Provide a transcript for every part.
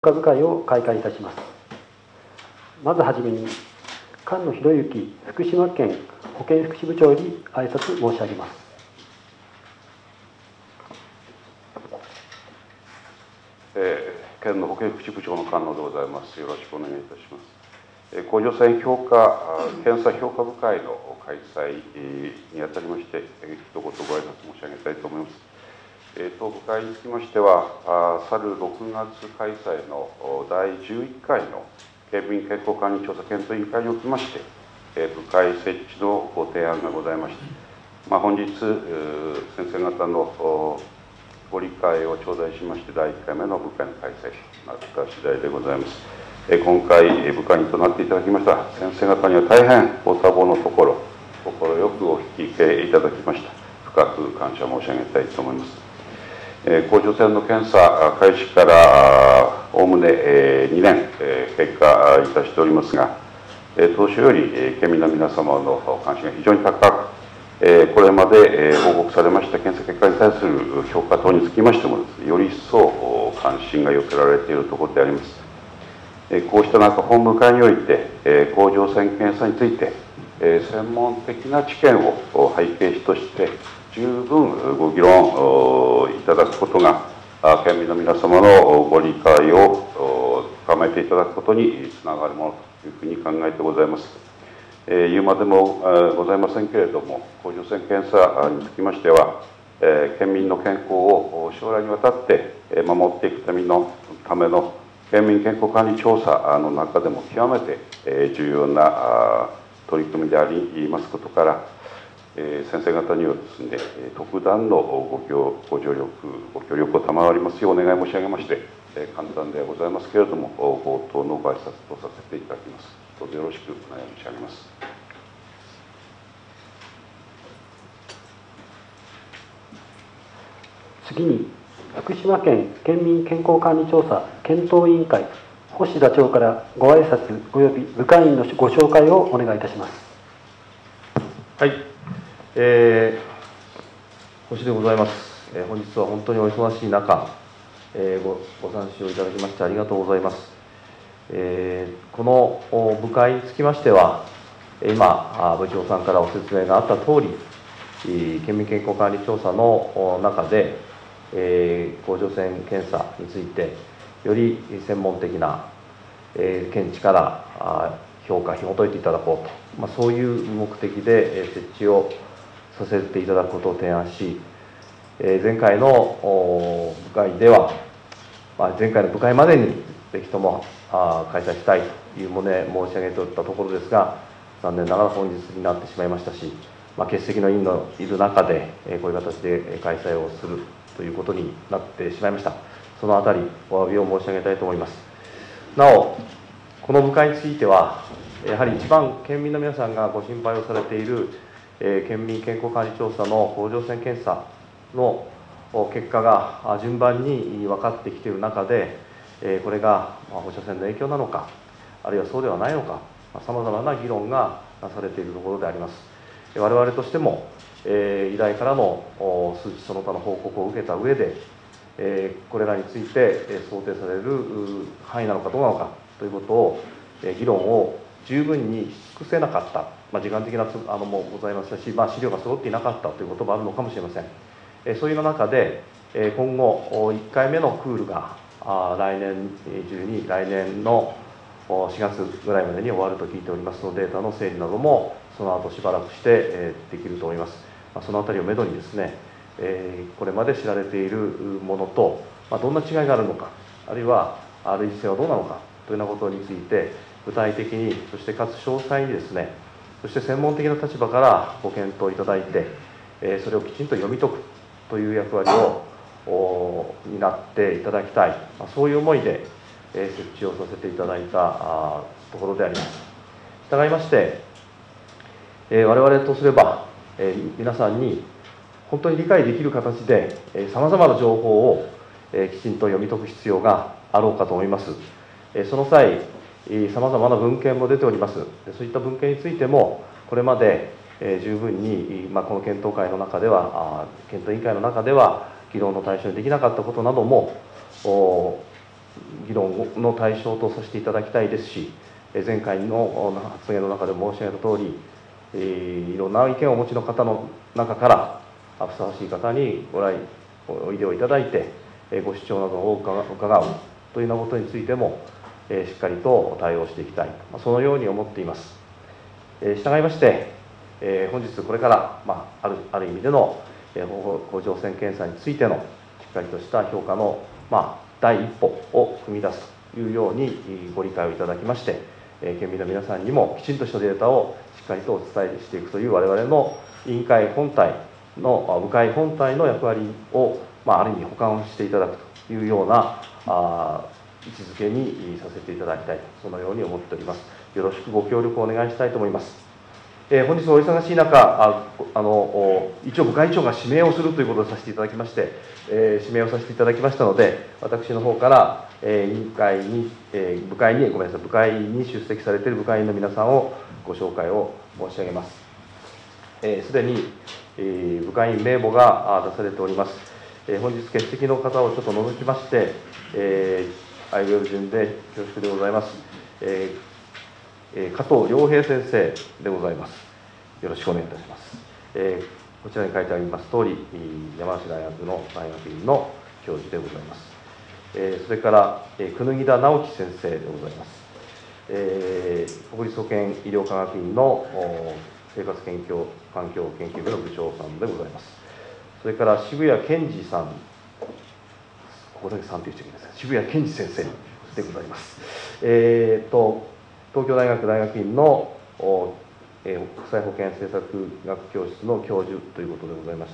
家部会を開会いたします。まずはじめに、菅野博之福島県保健福祉部長より挨拶申し上げます。 県の保健福祉部長の菅野でございます。よろしくお願いいたします。甲状腺評価検査評価部会の開催にあたりまして、一言ご挨拶申し上げたいと思います。当部会につきましては、去る6月開催の第11回の県民健康管理調査検討委員会におきまして、部会設置のご提案がございまして、本日、先生方のご理解を頂戴しまして、第1回目の部会の開催となった次第でございます。今回、部会にとなっていただきました先生方には大変ご多忙のところ、快くお引き受けいただきました。深く感謝申し上げたいと思います。甲状腺の検査開始からおおむね2年経過いたしておりますが、当初より県民の皆様の関心が非常に高く、これまで報告されました検査結果に対する評価等につきましてもですね、より一層関心が寄せられているところであります。こうした中、本部会において甲状腺検査について専門的な知見を背景として十分ご議論いただくことが、県民の皆様のご理解を深めていただくことにつながるものというふうに考えてございます。言うまでもございませんけれども、甲状腺検査につきましては、県民の健康を将来にわたって守っていくための県民健康管理調査の中でも極めて重要な取り組みでありますことから、先生方にはですね、特段のご協力を賜りますようお願い申し上げまして、簡単ではございますけれども、冒頭のご挨拶とさせていただきます。どうぞよろしくお願い申し上げます。 次に、福島県県民健康管理調査検討委員会星座長からご挨拶および部会員のご紹介をお願いいたします。 はい、星でございます。本日は本当にお忙しい中、ご参照いただきましてありがとうございます。この部会につきましては、今、部長さんからお説明があったとおり、県民健康管理調査の中で、甲状腺検査について、より専門的な見地から評価、紐解いていただこうと、そういう目的で設置をさせていただくことを提案し、前回の部会では、前回の部会までにぜひとも開催したいという旨申し上げておったところですが、残念ながら本日になってしまいましたし、欠席の委員のいる中で、こういう形で開催をするということになってしまいました。そのあたり、お詫びを申し上げたいと思います。なお、この部会については、やはり一番県民の皆さんがご心配をされている、県民健康管理調査の甲状腺検査の結果が順番に分かってきている中で、これが放射線の影響なのか、あるいはそうではないのか、さまざまな議論がなされているところであります。我々としても、医大からの数値その他の報告を受けた上で、これらについて想定される範囲なのかどうなのかということを、議論を十分にし尽くせなかった、時間的なもございましたし、資料が揃っていなかったということもあるのかもしれません。そういう中で、今後、1回目のクールが来年の4月ぐらいまでに終わると聞いておりますので、データの整理などもその後しばらくしてできると思います。そのあたりをめどにですね、これまで知られているものと、どんな違いがあるのか、あるいは類似性はどうなのかというようなことについて、具体的に、そしてかつ詳細にですね、そして専門的な立場からご検討いただいて、それをきちんと読み解くという役割を担っていただきたい、そういう思いで設置をさせていただいたところであります。従いまして、我々とすれば、皆さんに本当に理解できる形でさまざまな情報をきちんと読み解く必要があろうかと思います。その際、さまざまな文献も出ております。そういった文献についても、これまで十分に、この検討会の中では、検討委員会の中では、議論の対象にできなかったことなども、 議論の対象とさせていただきたいですし、前回の発言の中で申し上げたとおり、いろんな意見をお持ちの方の中からふさわしい方においでをいただいて、ご主張などを伺うというようなことについてもしっかりと対応していきたい、そのように思っています。従いまして、本日これから、ある意味での甲状腺検査についてのしっかりとした評価の、第一歩を踏み出すというようにご理解をいただきまして、県民の皆さんにもきちんとしたデータをしっかりとお伝えしていくという我々の委員会本体の部会本体の役割を、ある意味補完をしていただくというような位置づけにさせていただきたい、そのように思っております。よろしくご協力をお願いしたいと思います。本日お忙しい中、一応部会長が指名をするということをさせていただきまして、指名をさせていただきましたので、私の方から委員会に、部会に出席されている部会員の皆さんをご紹介を申し上げます。すでに部会員名簿が出されております。本日欠席の方をちょっと除きまして、相ウェブ順で恐縮でございます。加藤良平先生でございます。よろしくお願いいたします。こちらに書いてあります通り、山梨大学の大学院の教授でございます。それから椚田直樹先生でございます。国立保健医療科学院の生活環境研究部の部長さんでございます。それから渋谷健二さん、ここだけさんと言ってください。渋谷健二先生でございます。東京大学大学院の国際保健政策学教室の教授ということでございまして、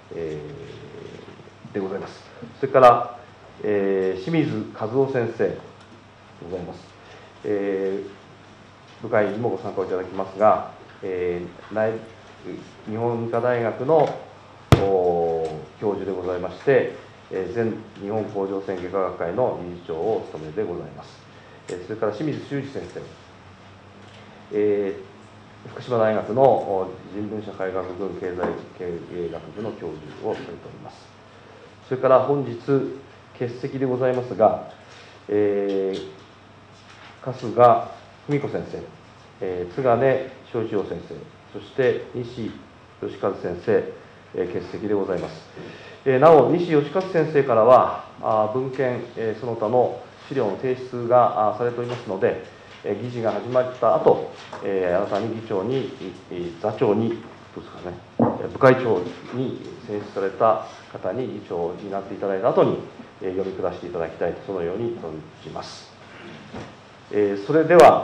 でございます。それから清水和夫先生でございます。部会にもご参加をいただきますが、日本医科大学の教授でございまして、前日本甲状腺外科学会の理事長をお務めでございます。それから清水修司先生、福島大学の人文社会学部経済経営学部の教授をされております。それから本日欠席でございますが、春日文子先生、津金正一郎先生、そして西義和先生、欠席でございます。なお、西義和先生からは、文献、その他の資料の提出がされておりますので、議事が始まった後、新たに議長に、座長に、どうですかね、部会長に選出された方に議長になっていただいた後に、読み下していただきたいと、そのように存じます。それでは、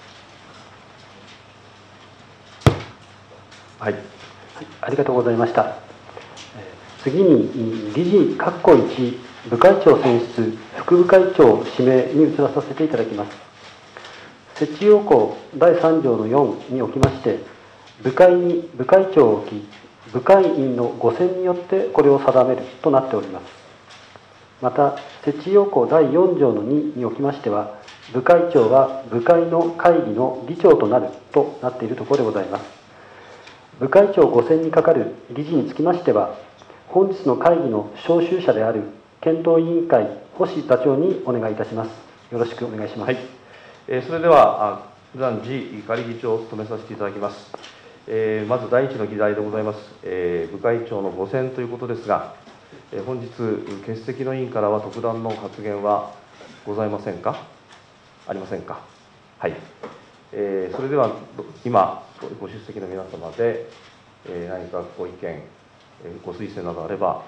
はい。 ありがとうございました。次に、理事括弧1、部会長選出、副部会長指名に移らさせていただきます。設置要項第3条の4におきまして、部会に部会長を置き、部会員のご選によってこれを定めるとなっております。また、設置要項第4条の2におきましては、部会長は部会の会議の議長となるとなっているところでございます。部会長ご選に係る理事につきましては、本日の会議の招集者である検討委員会、星座長にお願いいたします。よろしくお願いします。 はい。それでは、普段次仮議長を務めさせていただきます。まず第一の議題でございます。部会長のご選ということですが、本日、欠席の委員からは特段の発言はございませんか。ありませんか。はい。それでは、今、ご出席の皆様で、何かご意見、ご推薦などあれば、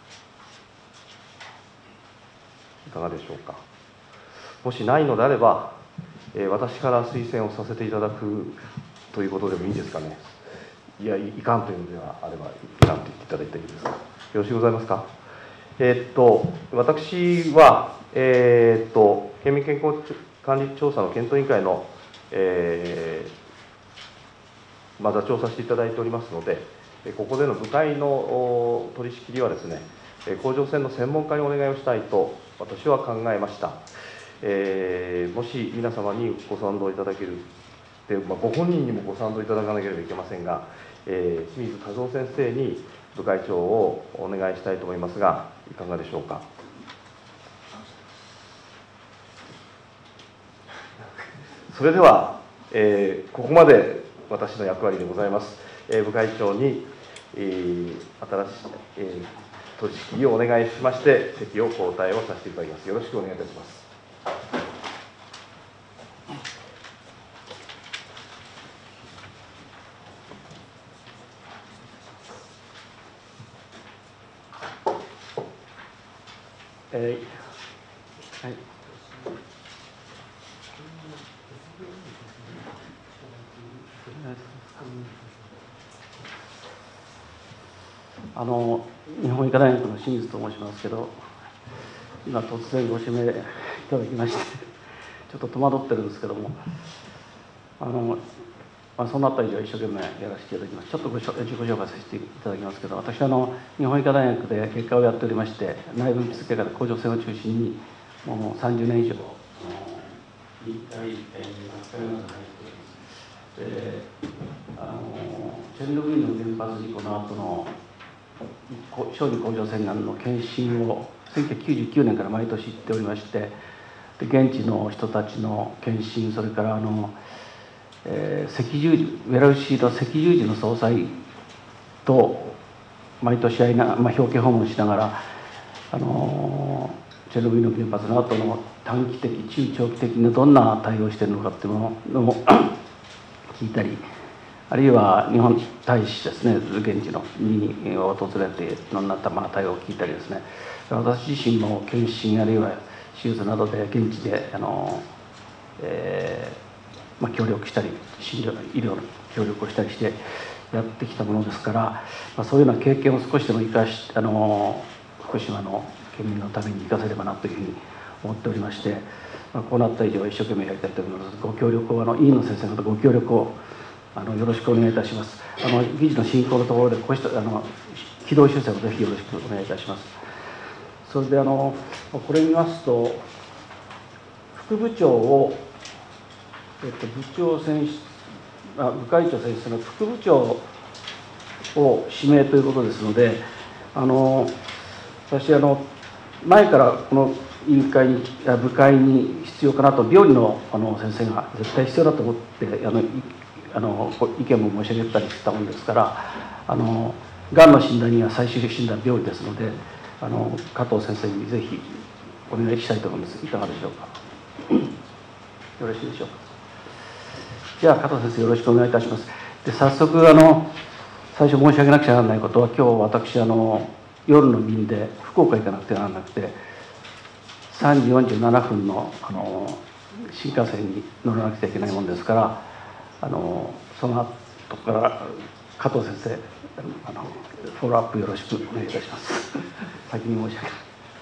いかがでしょうか。もしないのであれば、私から推薦をさせていただくということでもいいですかね。いや、いかんというのではあれば、いかんと言っていただいていいですか。よろしくございますか。私は、県民健康管理調査の検討委員会の、座長させていただいておりますので、ここでの部会の取り仕切りはですね、甲状腺の専門家にお願いをしたいと私は考えました。もし皆様にご賛同いただける、ご本人にもご賛同いただかなければいけませんが、清水和夫先生に部会長をお願いしたいと思いますが、いかがでしょうか。 それでは、ここまで私の役割でございます。部会長に、新しい、取り仕切りをお願いしまして、席を交代をさせていただきます。よろしくお願いいたします。 はい。日本医科大学の清水と申しますけど、今突然ご指名いただきましてちょっと戸惑ってるんですけども、そうなった以上一生懸命やらせていただきます。ちょっと自己紹介させていただきますけど、私は日本医科大学で結果をやっておりまして、内分泌結果で甲状腺を中心にもう30年以上臨海学会などに入っております。チェルノブイリの原発事故の後の小児甲状腺がんの検診を1999年から毎年行っておりまして、で現地の人たちの検診、それから赤十字、ベラルーシの赤十字の総裁と毎年表敬訪問しながらチェルノブイリの原発の後の短期的中長期的にどんな対応をしているのかっていうのを聞いたり、あるいは日本大使ですね、現地のに訪れていろんな対応を聞いたりですね、私自身も検診あるいは手術などで現地で協力したり、医療の協力をしたりしてやってきたものですから、そういうような経験を少しでも生かし福島の県民のために生かせればなというふうに思っておりまして、こうなった以上は一生懸命やりたいと思います。ご協力を委員の先生方ご協力をよろしくお願いいたします。議事の進行のところで軌道修正をぜひよろしくお願いいたします。それでこれ見ますと、副部長を部会長選出の副部長を指名ということですので、私前からこの委員会に部会に必要かなと、病理の先生が絶対必要だと思って意見も申し上げたりしたものですから、がんの診断には最終診断病理ですので、加藤先生にぜひお願いしたいと思います。いかがでしょうか。よろしいでしょうか。じゃあ加藤先生よろしくお願いいたします。で早速最初申し上げなくちゃならないことは、今日私夜の便で福岡行かなくてはならなくて、3時47分の新幹線に乗らなくちゃいけないものですから、その後から加藤先生フォローアップよろしくお願いいたします。先に申し上げます。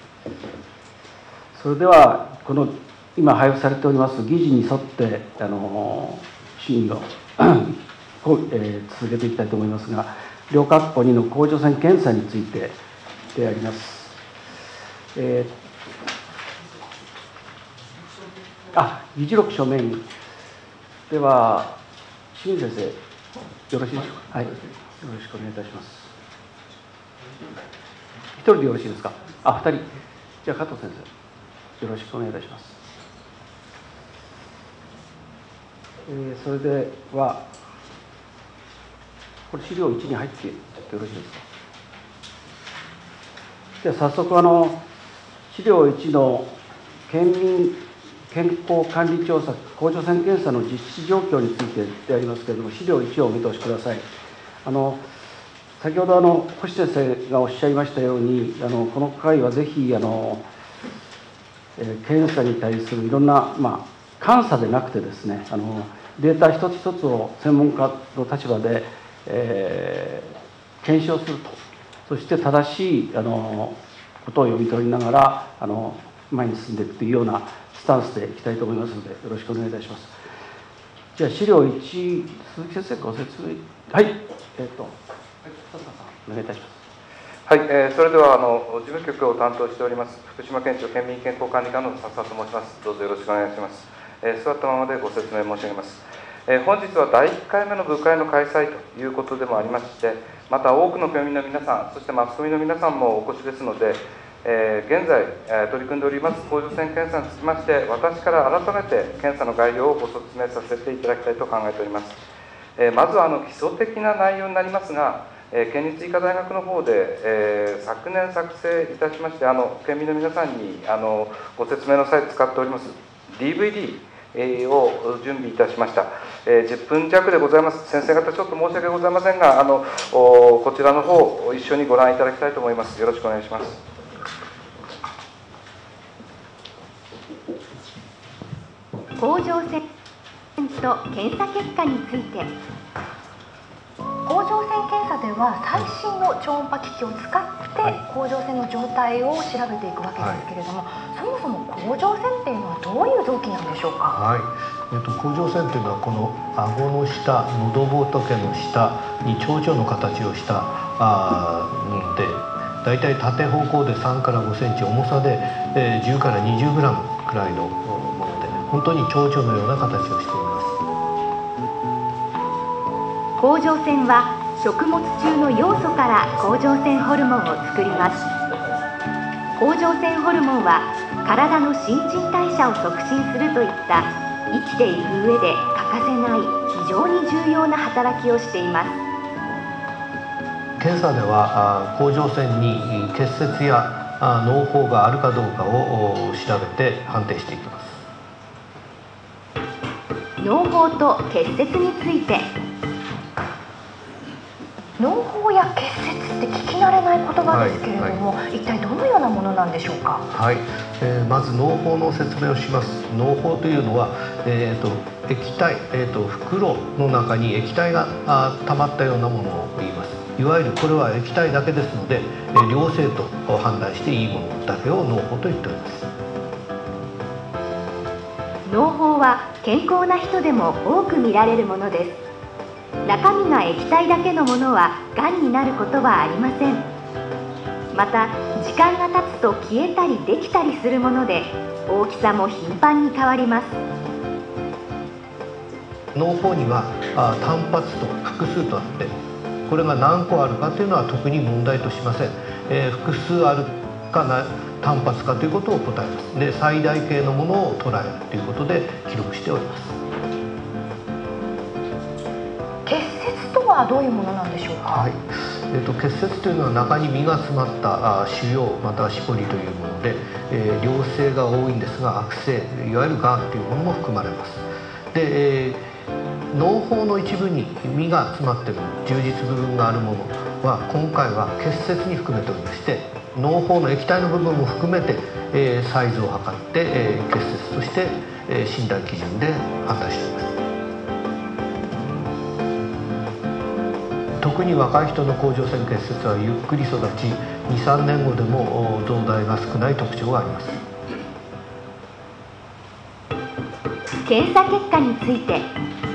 それでは今配布されております議事に沿って審議を続けていきたいと思いますが、両括弧2の甲状腺検査についてであります。議事録書面では清水先生よろしいでしょうか。はい、よろしくお願いいたします。一人でよろしいですか。2人。じゃあ加藤先生よろしくお願いいたします。それではこれ資料1に入ってよろしいですか。では早速資料1の県民健康管理調査甲状腺検査の実施状況についてでありますけれども、資料1をお見通しください。先ほど星先生がおっしゃいましたように、この会はぜひ検査に対するいろんな、監査でなくてですね、データ一つ一つを専門家の立場で、検証すると、そして正しいことを読み取りながら前に進んでいくというようなスタンスでいきたいと思いますので、よろしくお願いいたします。じゃあ資料1、鈴木先生ご説明。はい、お願いいたします。 はい、それでは事務局を担当しております福島県庁県民健康管理課の笹と申します。どうぞよろしくお願いします。座ったままでご説明申し上げます。本日は第1回目の部会の開催ということでもありまして、また多くの県民の皆さん、そしてマスコミの皆さんもお越しですので、 現在、取り組んでおります甲状腺検査につきまして、私から改めて検査の概要をご説明させていただきたいと考えております。まずは基礎的な内容になりますが、県立医科大学の方で、昨年作成いたしまして、県民の皆さんにご説明の際使っております DVDを準備いたしました。10分弱でございます。先生方、ちょっと申し訳ございませんが、こちらの方一緒にご覧いただきたいと思います。よろしくお願いします。 甲状腺と検査結果について。甲状腺検査では最新の超音波機器を使って甲状腺の状態を調べていくわけですけれども、そもそも甲状腺っていうのはどういう臓器なんでしょうか。 はい、甲状腺というのはこの顎の下、喉仏の下に蝶々の形をしたので、だいたい縦方向で3から5センチ、重さで10から20グラムくらいのもので、本当に蝶々のような形をしています。 甲状腺は食物中の要素から甲状腺ホルモンを作ります。甲状腺ホルモンは体の新陳代謝を促進するといった生きていく上で欠かせない非常に重要な働きをしています。 検査では甲状腺に結節や嚢胞があるかどうかを調べて判定していきます。 嚢胞と結節について。嚢胞や結節って聞き慣れない言葉ですけれども、一体どのようなものなんでしょうか。 はい、まず嚢胞の説明をします。嚢胞というのは、液体、袋の中に液体が溜まったようなものを言います。いわゆるこれは液体だけですので、良性と判断していいものだけを嚢胞と言っております。 嚢胞は健康な人でも多く見られるものです。中身が液体だけのものはがんになることはありません。また時間が経つと消えたりできたりするもので、大きさも頻繁に変わります。 嚢胞には単発と複数とあって、これが何個あるかというのは特に問題としません。複数あるか単発かということを答えます。で、最大形のものを捉えるということで記録しております。 結節とはどういうものなんでしょうか。 はい、結節というのは中に身が詰まった腫瘍またはしこりというもので、良性が多いんですが、悪性、いわゆるがんというものも含まれます。で、嚢胞の一部に身が詰まっている充実部分があるものは今回は結節に含めておりまして、嚢胞の液体の部分も含めて、サイズを測って、結節として、診断基準で判断しています。特に若い人の甲状腺結節はゆっくり育ち、 2,3 年後でも増大が少ない特徴があります。 検査結果について。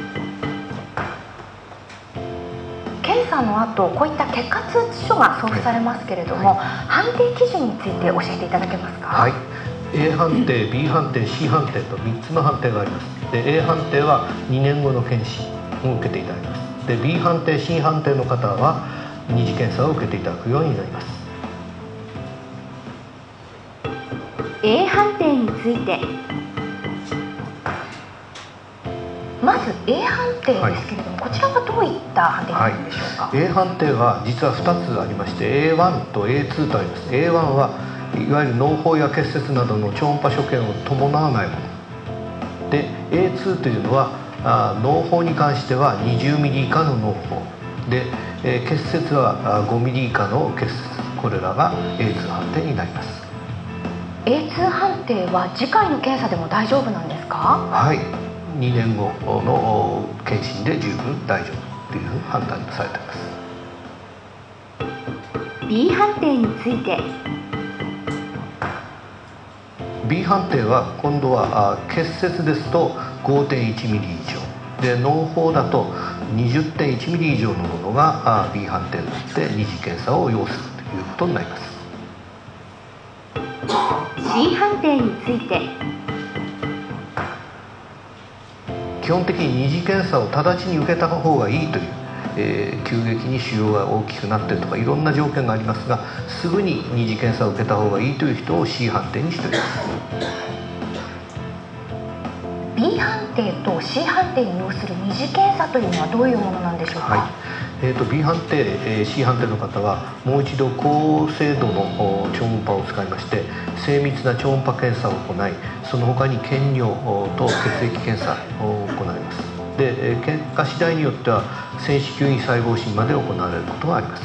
検査の後、こういった結果通知書が送付されますけれども、判定基準について教えていただけますか。 はい、A 判定、B 判定、C 判定と3つの判定があります。で、A 判定は2年後の検診を受けていただきます。で、B 判定、C 判定の方は二次検査を受けていただくようになります。 A 判定について。まず A 判定ですけれども、こちらはどういった判定になるんでしょうか。 A 判定は実は2つありまして、 A1 と A2 とあります。 A1 はいわゆる嚢胞や結節などの超音波所見を伴わないもので、 A2 というのは嚢胞に関しては20ミリ以下の嚢胞で、結節は5ミリ以下の結節、これらが A2 判定になります。 A2 判定は次回の検査でも大丈夫なんですか。 はい、2年後の検診で十分大丈夫という判断されています。 B 判定について。 B 判定は今度は結節ですと 5.1 ミリ以上で、嚢胞だと 20.1 ミリ以上のものが B 判定になって二次検査を要するということになります。 C 判定について。 基本的に二次検査を直ちに受けた方がいいという、 急激に腫瘍が大きくなっているとかいろんな条件がありますが、すぐに二次検査を受けた方がいいという人を C 判定にしております。 B 判定と C 判定に要する二次検査というのはどういうものなんでしょうか。 はい、B 判定、C 判定の方はもう一度高精度の超音波を使いまして精密な超音波検査を行い、その他に検尿と血液検査を行います。で、結果次第によっては線子球異細胞診まで行われることがあります。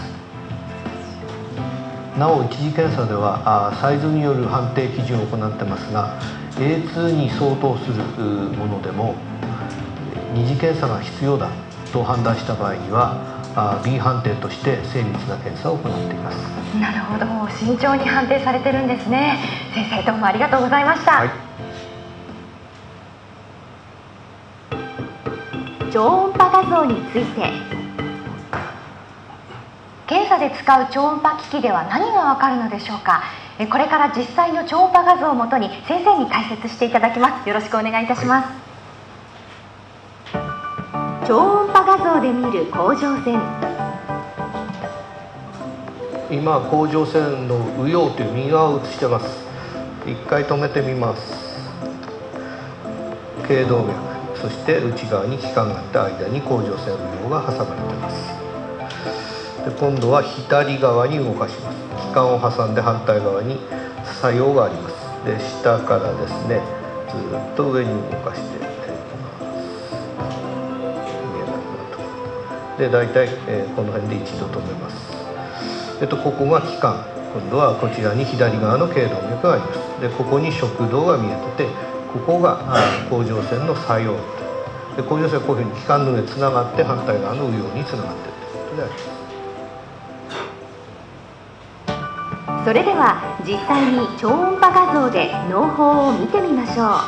なお一次検査ではサイズによる判定基準を行ってますが、 A2 に相当するものでも二次検査が必要だと判断した場合にはB 判定として精密な検査を行っています。 なるほど、慎重に判定されてるんですね。先生、どうもありがとうございました。 はい、 超音波画像について、検査で使う超音波機器では何がわかるのでしょうか。これから実際の超音波画像をもとに先生に解説していただきます。よろしくお願いいたします。はい、超音波画像で見る甲状腺。 今甲状腺の右葉という右側を映してます。一回止めてみます。頸動脈、そして内側に気管があって間に甲状腺右葉が挟まれています。で、今度は左側に動かします。気管を挟んで反対側に作用があります。で、下からですねずっと上に動かしていきます。見えなくなった。で、大体、この辺で一度止めます。ここが気管、今度はこちらに左側の頸動脈があります。で、ここに食道が見えてて、ここが甲状腺の作用で、甲状腺はこういうふうに気管の上つながって反対側の右葉につながっているということであります。 それでは実際に超音波画像で嚢胞を見てみましょう。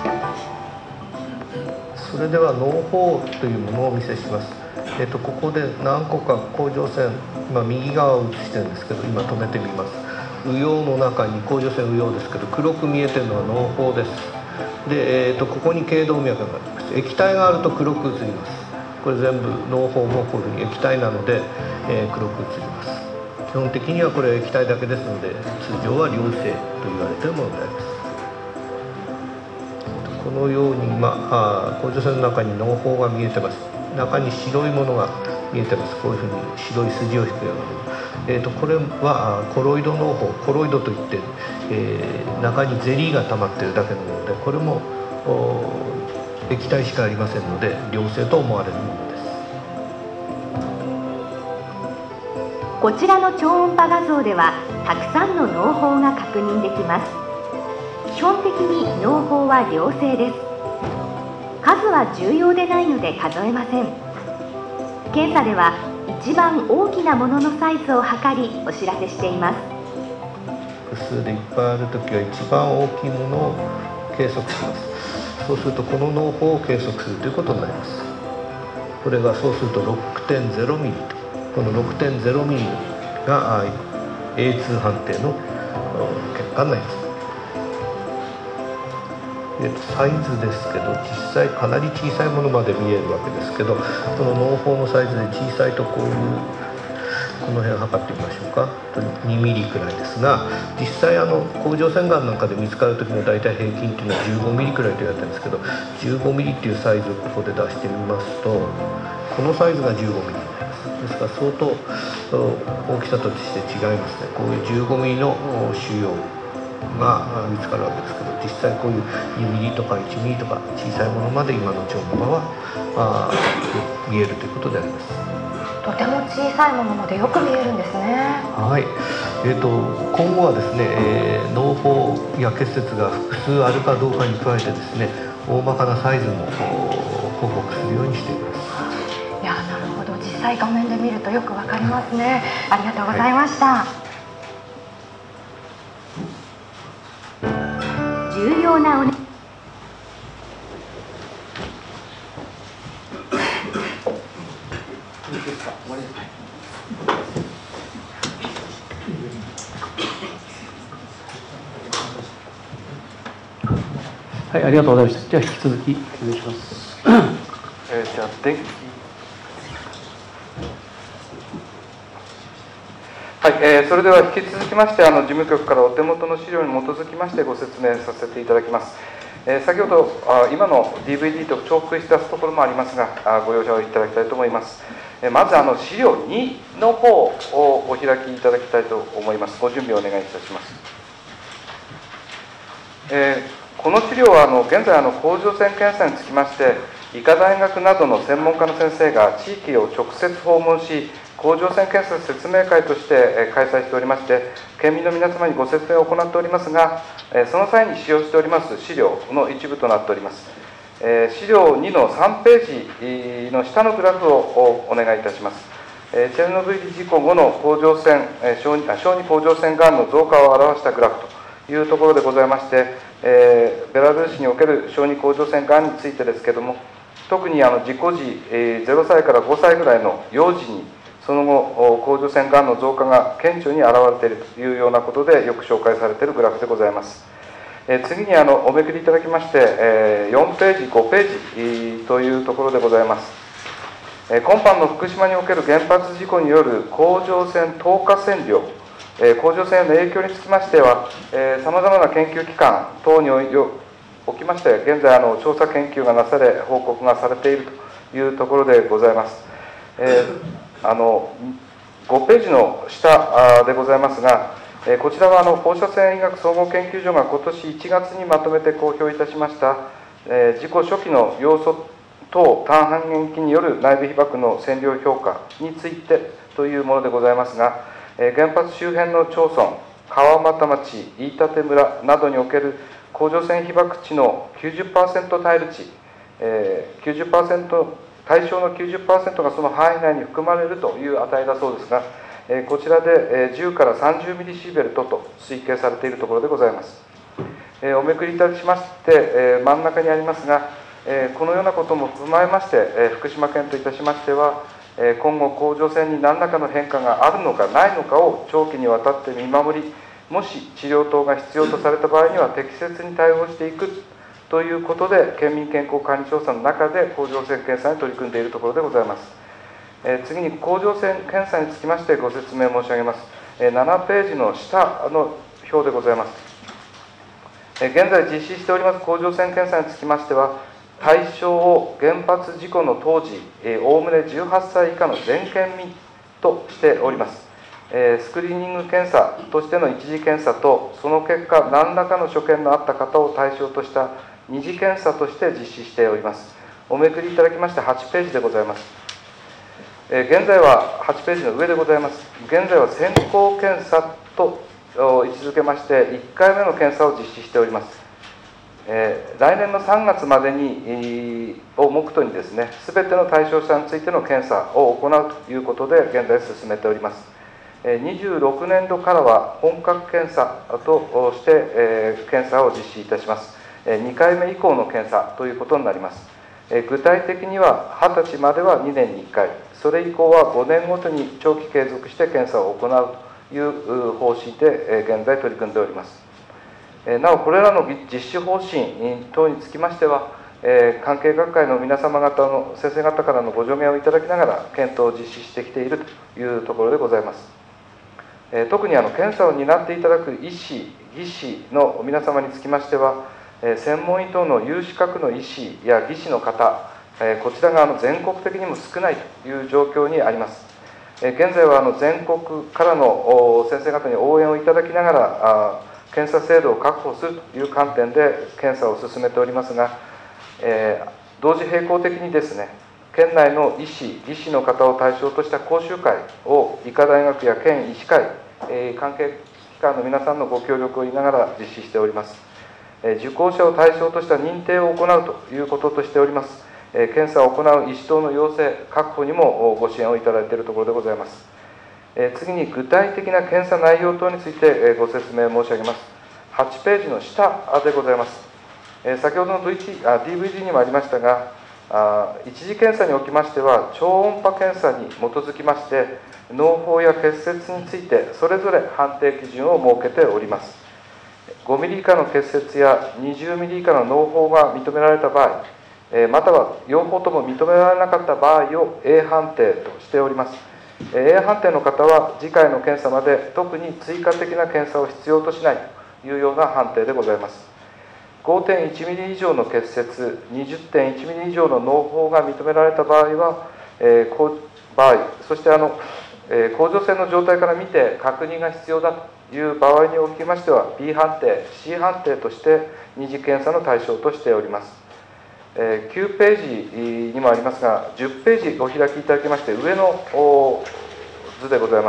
それでは嚢胞というものをお見せします。ここで何個か甲状腺、今右側を映してるんですけど、今止めてみます。右葉の中に甲状腺右葉ですけど、黒く見えてるのは嚢胞です。で、ここに頸動脈があります。液体があると黒く映ります。これ全部嚢胞もこういうふうに液体なので、黒く映ります。基本的にはこれ液体だけですので、通常は良性と言われているものであります。このように今甲状腺の中に嚢胞が見えてます。中に白いものが見えてます。こういうふうに白い筋を引くようなもの。これはコロイド嚢胞、コロイドといって、中にゼリーが溜まっているだけのもので、これも液体しかありませんので良性と思われるものです。 こちらの超音波画像ではたくさんの嚢胞が確認できます。基本的に嚢胞は良性です。数は重要でないので数えません。検査では一番大きなもののサイズを測りお知らせしています。 複数でいっぱいあるときは一番大きいものを計測します。そうするとこの嚢胞を計測するということになります。これがそうすると 6.0 ミリと、この 6.0 ミリが A2 判定の結果になります。サイズですけど、実際かなり小さいものまで見えるわけですけど、この嚢胞のサイズで小さいとこういう、この辺測ってみましょうか。2ミリくらいですが、実際甲状腺がんなんかで見つかる時の大体平均っていうのは15ミリくらいと言われてるんですけど、15ミリっていうサイズをここで出してみますと、このサイズが15ミリになります。ですから相当大きさとして違いますね。こういう15ミリの腫瘍が見つかるわけですけど、実際こういう2ミリとか1ミリとか小さいものまで今の超音波は見えるということであります。 とても小さいものまでよく見えるんですね。 はい。今後はですね、嚢胞や結節が複数あるかどうかに加えてですね、大まかなサイズも報告するようにしています。 いや、なるほど、実際画面で見るとよくわかりますね。ありがとうございました。はい、重要なおね。 はい、ありがとうございました。じゃあ引き続きお願いします。 じゃあ電気はい、それでは引き続きまして、事務局からお手元の資料に基づきましてご説明させていただきます。先ほど、今の DVD と重複して出すところもありますが、ご容赦をいただきたいと思います。まず、資料2の方をお開きいただきたいと思います。ご準備をお願いいたします。この資料は現在甲状腺検査につきまして、医科大学などの専門家の先生が地域を直接訪問し、甲状腺検査説明会として開催しておりまして、県民の皆様にご説明を行っておりますが、その際に使用しております資料の一部となっております。資料2の3ページの下のグラフをお願いいたします。チェルノブイリ事故後の甲状腺小児甲状腺がんの増加を表したグラフというところでございまして、ベラルーシにおける小児甲状腺がんについてですけれども、特に事故時、0歳から5歳ぐらいの幼児にその後、甲状腺がんの増加が顕著に現れているというようなことでよく紹介されているグラフでございます。次におめくりいただきまして、4ページ、5ページというところでございます。今般の福島における原発事故による甲状腺透過線量、甲状腺への影響につきましては、さまざまな研究機関等におきまして、現在調査研究がなされ、報告がされているというところでございます。5ページの下でございますが、こちらは放射線医学総合研究所が今年1月にまとめて公表いたしました、事故初期の要素等単半減期による内部被曝の線量評価についてというものでございますが、原発周辺の町村、川俣町、飯舘村などにおける甲状腺被曝値の 90% 耐える値、対象の 90% がその範囲内に含まれるという値だそうですが、こちらで10から30ミリシーベルトと推計されているところでございます。おめくりいたしまして、真ん中にありますが、このようなことも踏まえまして、福島県といたしましては、今後、甲状腺に何らかの変化があるのかないのかを長期にわたって見守り、もし治療等が必要とされた場合には適切に対応していくということで、県民健康管理調査の中で甲状腺検査に取り組んでいるところでございます。次に甲状腺検査につきましてご説明申し上げます。7ページの下の表でございます。現在実施しております甲状腺検査につきましては、対象を原発事故の当時、おおむね18歳以下の全県民としております。スクリーニング検査としての一次検査と、その結果、何らかの所見のあった方を対象とした二次検査として実施しております。おめくりいただきまして8ページでございます。現在は8ページの上でございます。現在は先行検査と位置づけまして、1回目の検査を実施しております。来年の3月までにを目途にですね、すべての対象者についての検査を行うということで、現在進めております。26年度からは本格検査として、検査を実施いたします。2回目以降の検査ということになります。具体的には20歳までは2年に1回、それ以降は5年ごとに長期継続して検査を行うという方針で現在取り組んでおります。なお、これらの実施方針等につきましては、関係学会の皆様方の先生方からのご助言をいただきながら検討を実施してきているというところでございます。特に検査を担っていただく医師、技師の皆様につきましては、専門医等の有資格の医師や技師の方、こちらが全国的にも少ないという状況にあります。現在は全国からの先生方に応援をいただきながら、検査制度を確保するという観点で検査を進めておりますが、同時並行的にですね、県内の医師、技師の方を対象とした講習会を医科大学や県医師会、関係機関の皆さんのご協力を得ながら実施しております。受講者を対象とした認定を行うということとしております。検査を行う医師等の要請、確保にもご支援をいただいているところでございます。次に具体的な検査内容等についてご説明申し上げます。8ページの下でございます。先ほどの DVD にもありましたが、一次検査におきましては、超音波検査に基づきまして、嚢胞や結節について、それぞれ判定基準を設けております。5ミリ以下の結節や20ミリ以下の嚢胞が認められた場合、または両方とも認められなかった場合を A 判定としております。 A 判定の方は次回の検査まで特に追加的な検査を必要としないというような判定でございます。5.1 ミリ以上の結節、20.1 ミリ以上の嚢胞が認められた場合は、そして甲状腺の状態から見て確認が必要だという場合におきましては B 判定、C 判定として二次検査の対象としております。9ページにもありますが、10ページお開きいただきまして、上の図でございます。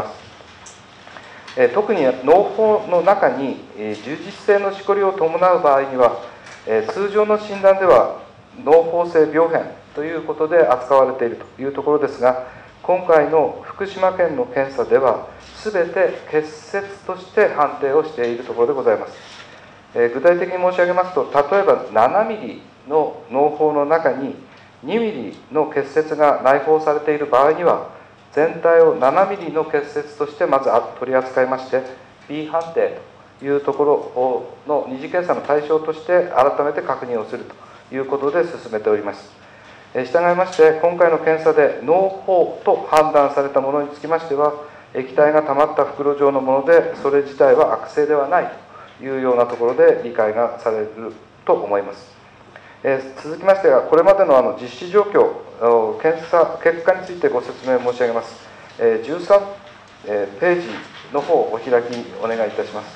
特に嚢胞の中に充実性のしこりを伴う場合には、通常の診断では嚢胞性病変ということで扱われているというところですが、今回の福島県の検査では、すべて結節として判定をしているところでございます。具体的に申し上げますと、例えば7ミリの嚢胞の中に2ミリの結節が内包されている場合には、全体を7ミリの結節としてまず取り扱いまして、B 判定というところの二次検査の対象として改めて確認をするということで進めております。従いまして、今回の検査で嚢胞と判断されたものにつきましては、液体が溜まった袋状のもので、それ自体は悪性ではないというようなところで理解がされると思います。続きましては、これまでの実施状況、検査結果についてご説明申し上げます。13ページの方をお開きお願いいたします。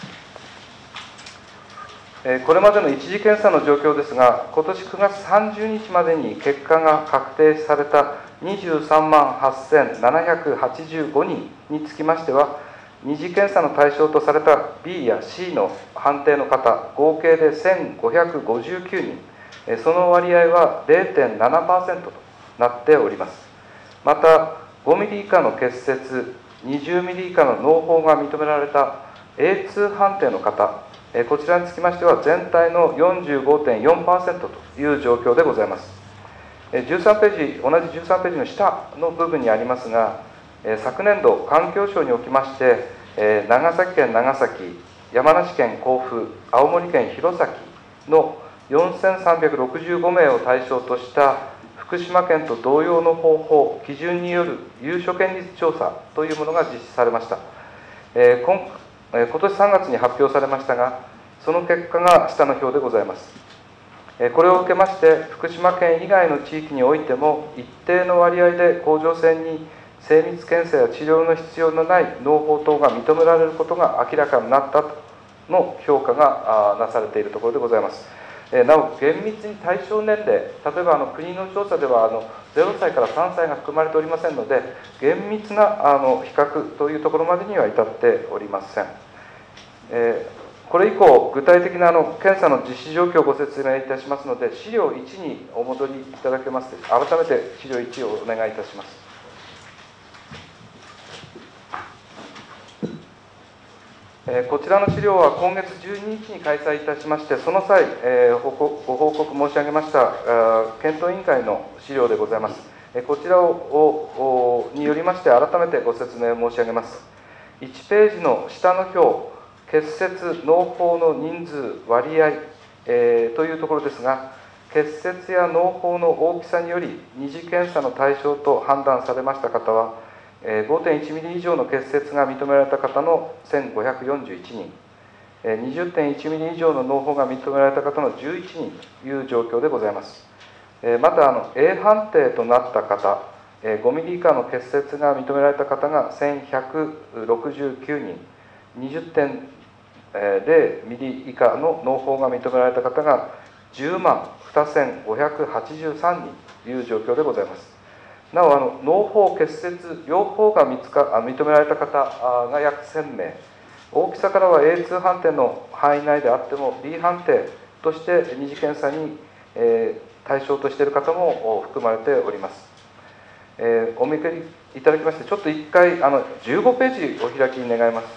これまでの一次検査の状況ですが、今年9月30日までに結果が確定された23万8785人につきましては、二次検査の対象とされた B や C の判定の方、合計で1559人、その割合は 0.7% となっております。また、5ミリ以下の結節、20ミリ以下の嚢胞が認められた A2 判定の方、こちらにつきましては全体の 45.4% という状況でございます。13ページ、同じ13ページの下の部分にありますが、昨年度、環境省におきまして、長崎県長崎、山梨県甲府、青森県弘前の4365名を対象とした福島県と同様の方法、基準による有所権率調査というものが実施されました。今年3月に発表されましたが、その結果が下の表でございます。これを受けまして、福島県以外の地域においても、一定の割合で甲状腺に精密検査や治療の必要のない嚢胞等が認められることが明らかになったとの評価がなされているところでございます。なお、厳密に対象年齢、例えば国の調査では0歳から3歳が含まれておりませんので、厳密な比較というところまでには至っておりません。これ以降、具体的な検査の実施状況をご説明いたしますので、資料1にお戻りいただけますでしょうか。改めて資料1をお願いいたします。こちらの資料は今月12日に開催いたしまして、その際、ご報告申し上げました検討委員会の資料でございます。こちらによりまして、改めてご説明申し上げます。1ページの下の表、結節、嚢胞の人数、割合、というところですが、結節や嚢胞の大きさにより、二次検査の対象と判断されました方は、5.1 ミリ以上の結節が認められた方の1541人、20.1 ミリ以上の嚢胞が認められた方の11人という状況でございます。またA 判定となった方、5ミリ以下の結節が認められた方が1169人、20.0 ミリ以下の嚢胞が認められた方が10万2583人という状況でございます。なお嚢胞、結節両方が認められた方が約1000名、大きさからは A2 判定の範囲内であっても B 判定として二次検査に対象としている方も含まれております。お見受けいただきまして、ちょっと1回15ページお開きに願います。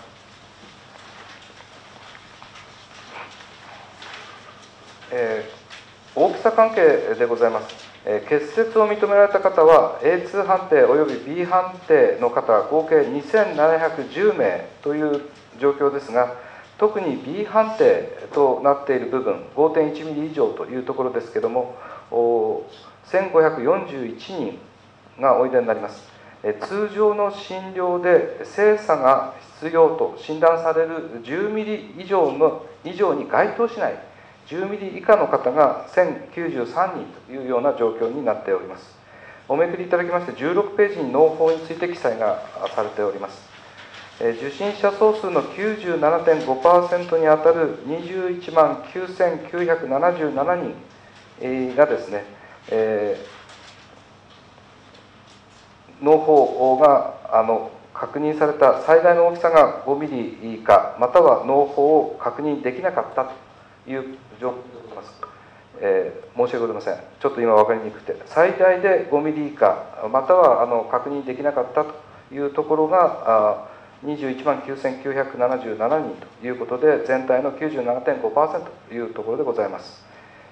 大きさ関係でございます。結節を認められた方は A2 判定および B 判定の方合計2710名という状況ですが、特に B 判定となっている部分 5.1 ミリ以上というところですけれども、1541人がおいでになります。 通常の診療で精査が必要と診断される10ミリ以上に該当しない10ミリ以下の方が1093人というような状況になっております。おめくりいただきまして16ページに農法について記載がされております。受診者総数の 97.5% にあたる21万9977人がですね、農法が確認された最大の大きさが5ミリ以下、または農法を確認できなかったという状況でございます。申し訳ございません。ちょっと今分かりにくくて、最大で5ミリ以下、または確認できなかったというところが21万9977人ということで、全体の 97.5% というところでございます。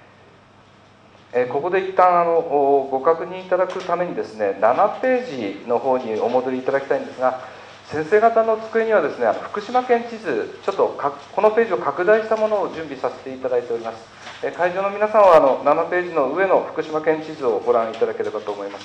ここで一旦ご確認いただくためにですね、7ページの方にお戻りいただきたいんですが、先生方の机にはですね、福島県地図、ちょっとこのページを拡大したものを準備させていただいております。会場の皆さんは7ページの上の福島県地図をご覧いただければと思います。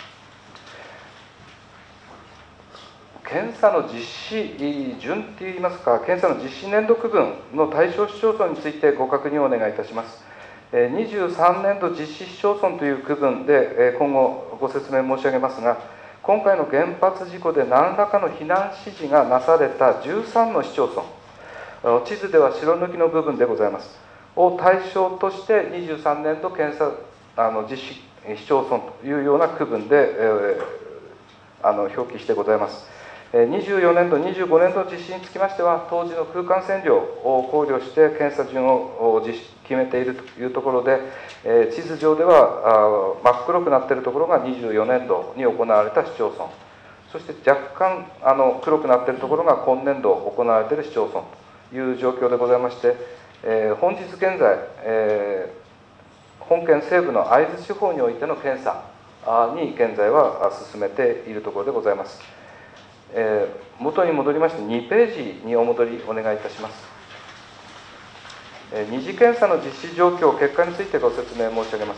検査の実施順といいますか、検査の実施年度区分の対象市町村についてご確認をお願いいたします。23年度実施市町村という区分で今後ご説明申し上げますが、今回の原発事故で何らかの避難指示がなされた13の市町村、地図では白抜きの部分でございます、を対象として23年度検査実施市町村というような区分で表記してございます。24年度、25年度実施につきましては、当時の空間線量を考慮して検査順を決めているというところで、地図上では真っ黒くなっているところが24年度に行われた市町村、そして若干黒くなっているところが今年度行われている市町村という状況でございまして、本日現在、本県西部の会津地方においての検査に現在は進めているところでございます。元に戻りまして2ページにお戻りお願いいたします。二次検査の実施状況、結果についてご説明申し上げます。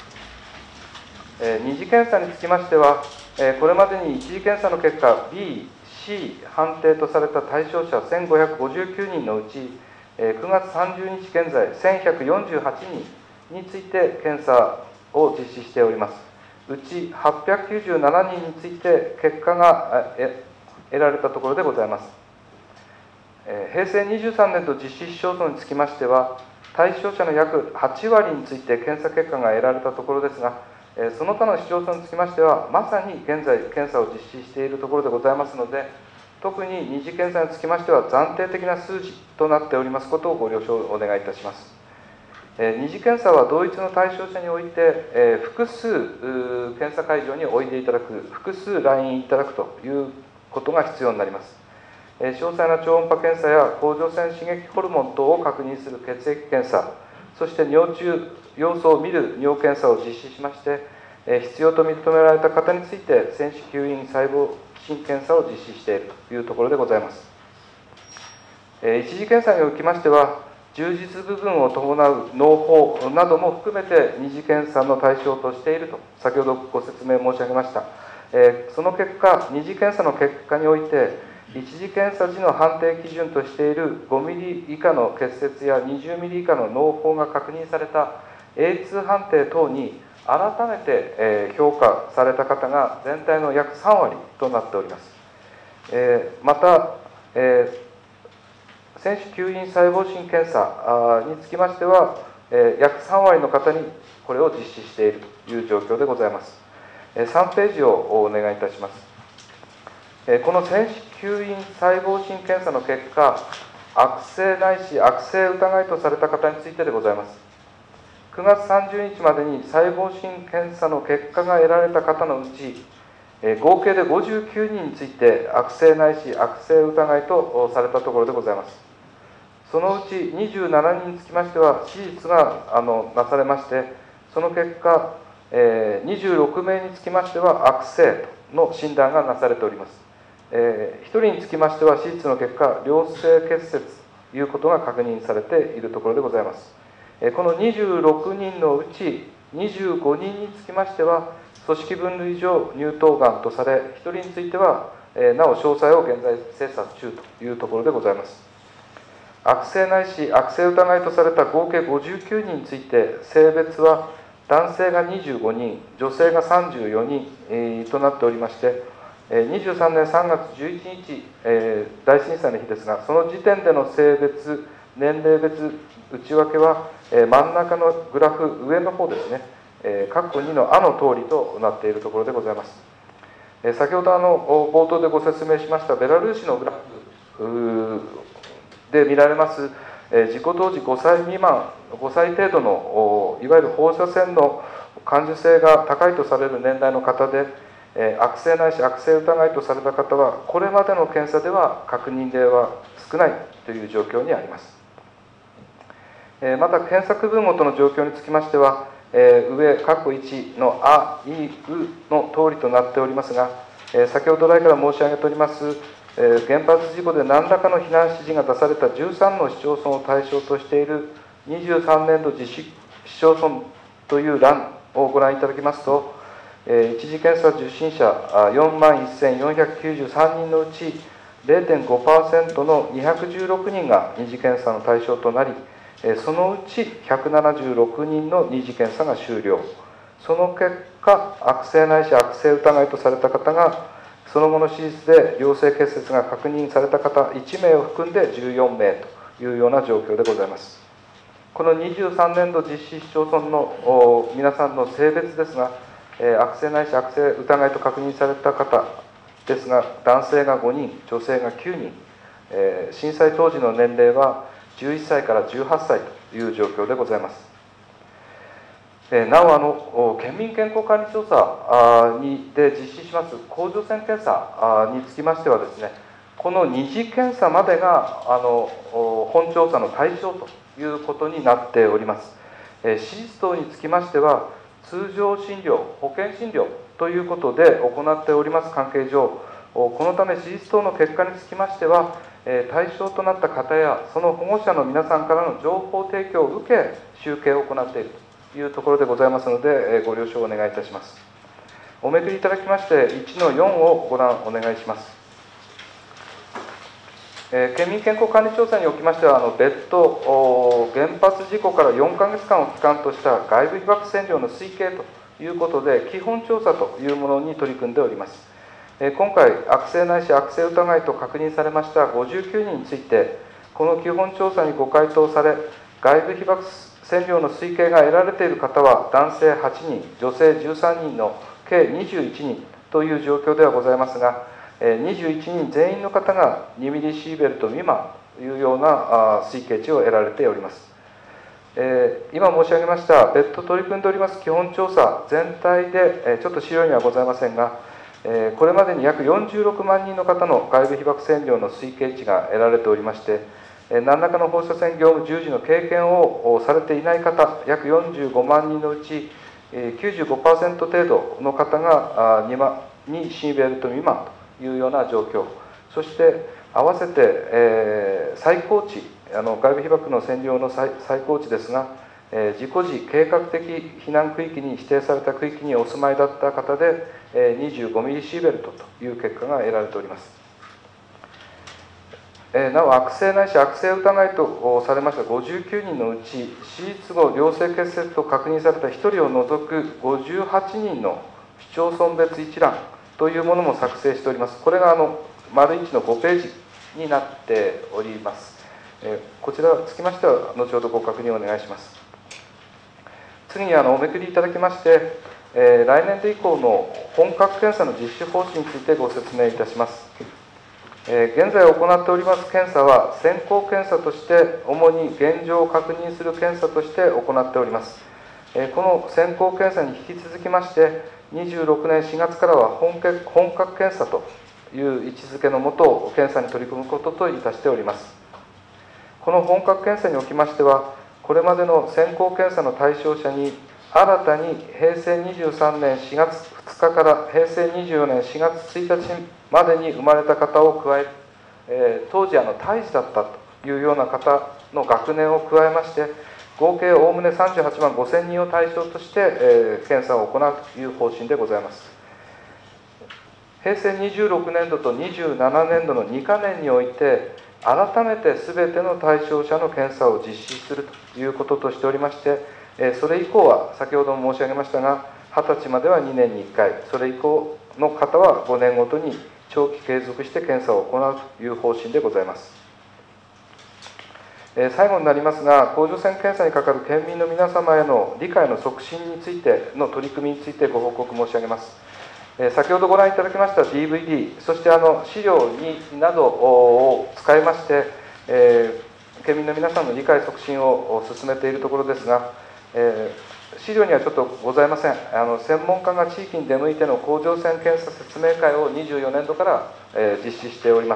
二次検査につきましては、これまでに一次検査の結果 B、C 判定とされた対象者1559人のうち、9月30日現在1148人について検査を実施しております。うち897人について結果が得られたところでございます。平成23年度実施市町村につきましては、対象者の約8割について検査結果が得られたところですが、その他の市町村につきましては、まさに現在検査を実施しているところでございますので、特に二次検査につきましては暫定的な数字となっておりますことをご了承お願いいたします。二次検査は同一の対象者において、複数検査会場においでいただく、複数来院いただくということが必要になります。詳細な超音波検査や甲状腺刺激ホルモン等を確認する血液検査、そして尿中要素を見る尿検査を実施しまして、必要と認められた方について選手吸引細胞診検査を実施しているというところでございます。一次検査におきましては、充実部分を伴う農法なども含めて二次検査の対象としていると先ほどご説明申し上げました。その結果、二次検査の結果において一次検査時の判定基準としている5ミリ以下の結節や20ミリ以下の農法が確認された A2 判定等に改めて評価された方が全体の約3割となっております。また、選手吸引細胞診検査につきましては、約3割の方にこれを実施しているという状況でございます。3ページをお願いいたします。この選手吸引細胞診検査の結果、悪性ないし悪性疑いとされた方についてでございます。9月30日までに細胞診検査の結果が得られた方のうち、合計で59人について悪性ないし悪性疑いとされたところでございます。そのうち27人につきましては手術がなされまして、その結果、26名につきましては悪性の診断がなされております。1人につきましては手術の結果、良性結節ということが確認されているところでございます。この26人のうち25人につきましては、 組織分類上乳頭がんとされ、1人についてはなお詳細を現在精査中というところでございます。悪性ないし悪性疑いとされた合計59人について、性別は男性が25人、女性が34人となっておりまして、23年3月11日、大震災の日ですが、その時点での性別、年齢別内訳は、真ん中のグラフ、上の方ですね、括弧2のあの通りとなっているところでございます。先ほど冒頭でご説明しましたベラルーシのグラフで見られます、事故当時5歳未満、5歳程度のいわゆる放射線の感受性が高いとされる年代の方で、悪性ないし悪性疑いとされた方は、これまでの検査では確認例は少ないという状況にあります。また、検査区分ごとの状況につきましては、上、括弧1のあ、い、うの通りとなっておりますが、先ほど来から申し上げております、原発事故で何らかの避難指示が出された13の市町村を対象としている23年度実施市町村という欄をご覧いただきますと、一次検査受診者41,493人のうち 0.5% の216人が二次検査の対象となり、そのうち176人の二次検査が終了。その結果、悪性ないし悪性疑いとされた方が、その後の手術で良性結節が確認された方1名を含んで14名というような状況でございます。この23年度実施市町村の皆さんの性別ですが、悪性ないし悪性疑いと確認された方ですが、男性が5人、女性が9人、震災当時の年齢は11歳から18歳という状況でございます。なお県民健康管理調査で実施します甲状腺検査につきましてはですね、この二次検査までが本調査の対象ということになっております。手術等につきましては、通常診療、保険診療ということで行っております関係上、このため手術等の結果につきましては、対象となった方やその保護者の皆さんからの情報提供を受け、集計を行っているというところでございますので、ご了承をお願いいたします。おめくりいただきまして、1の4をご覧お願いします。県民健康管理調査におきましては、別途、原発事故から4ヶ月間を期間とした外部被曝線量の推計ということで、基本調査というものに取り組んでおります。今回、悪性ないし悪性疑いと確認されました59人について、この基本調査にご回答され、外部被曝線量の推計が得られている方は、男性8人、女性13人の計21人という状況ではございますが、21人全員の方が2ミリシーベルト未満というような推計値を得られております。今申し上げました別途取り組んでおります基本調査全体で、ちょっと資料にはございませんが、これまでに約46万人の方の外部被曝線量の推計値が得られておりまして、何らかの放射線業務従事の経験をされていない方約45万人のうち 95% 程度の方が2シーベルト未満というような状況、そして合わせて、最高値、外部被曝の線量の最高値ですが、事故時、計画的避難区域に指定された区域にお住まいだった方で、25ミリシーベルトという結果が得られております。なお、悪性ないし悪性疑いとされました59人のうち、手術後、良性結節と確認された1人を除く58人の市町村別一覧というものも作成しております。これが丸1の5ページになっております。こちらにつきましては、後ほどご確認をお願いします。次におめくりいただきまして、来年度以降の本格検査の実施方針についてご説明いたします。現在行っております検査は、先行検査として、主に現状を確認する検査として行っております。この先行検査に引き続きまして、26年4月からは本格検査という位置づけのもと、検査に取り組むことといたしております。この本格検査におきましては、これまでの先行検査の対象者に、新たに平成23年4月2日から平成24年4月1日までに生まれた方を加え、当時胎児だったというような方の学年を加えまして、 合計おおむね38万5000人を対象として、検査を行うという方針でございます。平成26年度と27年度の2か年において、改めてすべての対象者の検査を実施するということとしておりまして、それ以降は、先ほども申し上げましたが、20歳までは2年に1回、それ以降の方は5年ごとに長期継続して検査を行うという方針でございます。最後になりますが、甲状腺検査にかかる県民の皆様への理解の促進についての取り組みについてご報告申し上げます。先ほどご覧いただきました DVD、そして資料2などを使いまして、県民の皆さんの理解促進を進めているところですが、資料にはちょっとございません。専門家が地域に出向いての甲状腺検査説明会を24年度から実施しております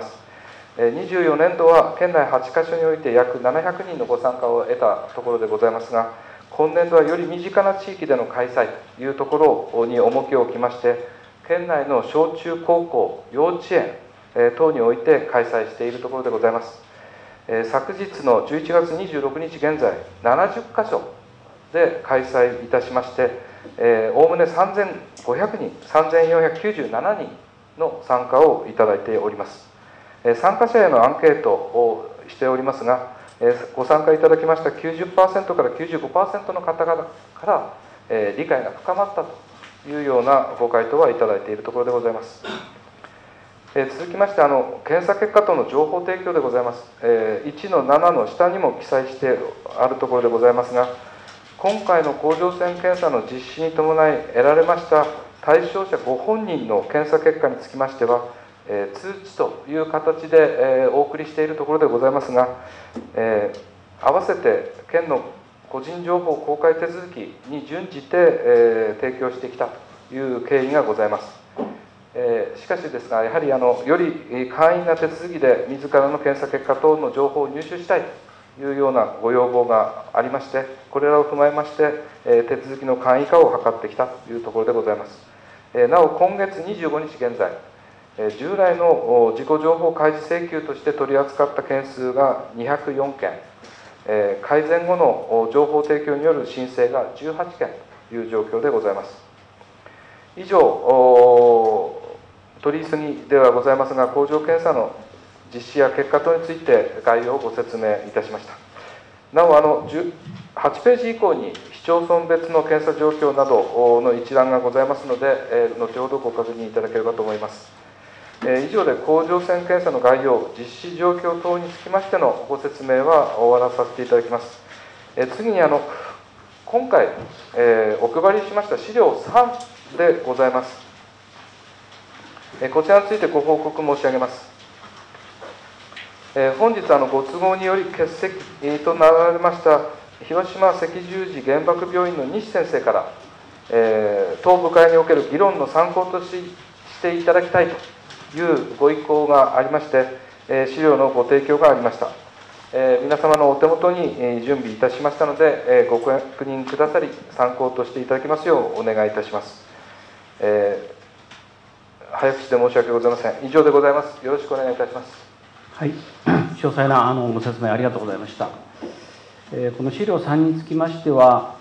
。24年度は県内8カ所において約700人のご参加を得たところでございますが、今年度はより身近な地域での開催というところに重きを置きまして、県内の小中高校、幼稚園等において開催しているところでございます。昨日の11月26日現在、70カ所で開催いたしまして、おおむね3500人、3497人の参加をいただいております。参加者へのアンケートをしておりますが、ご参加いただきました 90% から 95% の方々から、理解が深まったというようなご回答はいただいているところでございます。続きまして、検査結果等の情報提供でございます。1の7の下にも記載してあるところでございますが、今回の甲状腺検査の実施に伴い得られました対象者ご本人の検査結果につきましては、通知という形でお送りしているところでございますが、合わせて県の個人情報公開手続きに準じて、提供してきたという経緯がございます。しかしですが、やはりより簡易な手続きで自らの検査結果等の情報を入手したいというようなご要望がありまして、これらを踏まえまして、手続きの簡易化を図ってきたというところでございます。なお、今月25日現在、従来の事故情報開示請求として取り扱った件数が204件、改善後の情報提供による申請が18件という状況でございます。以上、取り急ぎではございますが、甲状検査の実施や結果等について概要をご説明いたしました。なお、8ページ以降に市町村別の検査状況などの一覧がございますので、後ほどご確認いただければと思います。以上で甲状腺検査の概要、実施状況等につきましてのご説明は終わらさせていただきます。次に今回、お配りしました資料3でございます。こちらについてご報告申し上げます。本日ご都合により欠席となられました広島赤十字原爆病院の西先生から、当部会における議論の参考としていただきたいというご意向がありまして、資料のご提供がありました。皆様のお手元に準備いたしましたので、ご確認くださり、参考としていただきますようお願いいたします。早口で申し訳ございません。以上でございます。よろしくお願いいたします。 はい、詳細なご説明ありがとうございました。この資料3につきましては、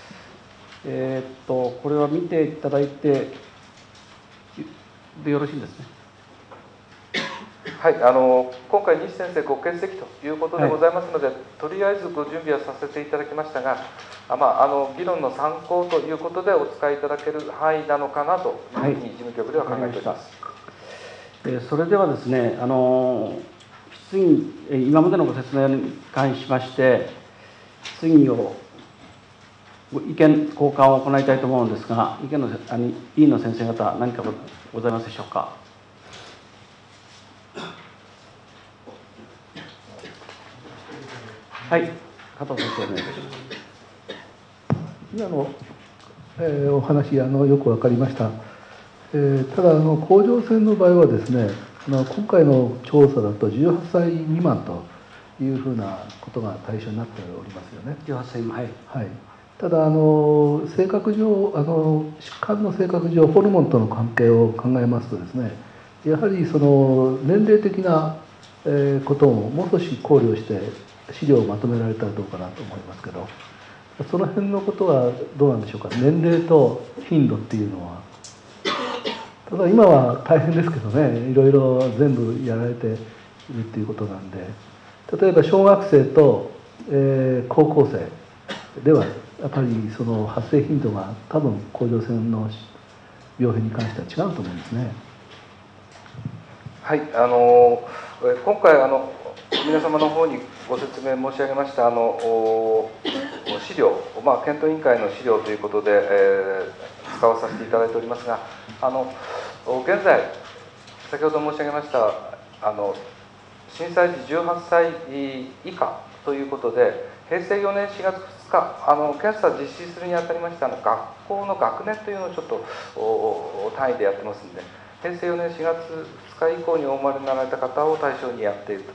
これは見ていただいてでよろしいですね。 はい、今回、西先生ご欠席ということでございますので、とりあえずご準備はさせていただきましたが、議論の参考ということでお使いいただける範囲なのかなというふうに事務局では考えております。 それではですね、質疑、今までのご説明に関しまして、質疑を、意見交換を行いたいと思うんですが、委員の先生方、何かございますでしょうか。はい、加藤先生、お願いします。 今の、お話よく分かりました。ただ甲状腺の場合はですね、今回の調査だと18歳未満というふうなことが対象になっておりますよね。 18歳未満、 はい。ただ性格上疾患の性格上ホルモンとの関係を考えますとですね、やはりその年齢的なことをもう少し考慮して資料をまとめられたらどうかなと思いますけど。 その辺のことはどうなんでしょうか。年齢と頻度っていうのは。ただ今は大変ですけどね、いろいろ全部やられているっていうことなんで、例えば小学生と、高校生ではやっぱりその発生頻度が多分甲状腺の病変に関しては違うと思うんですね。 はい、今回皆様の方にご説明申し上げました資料、検討委員会の資料ということで、使わさせていただいておりますが、現在先ほど申し上げました震災時18歳以下ということで、平成4年4月2日検査実施するにあたりまして学校の学年というのをちょっと単位でやってますんで、平成4年4月2日以降にお生まれになられた方を対象にやっていると。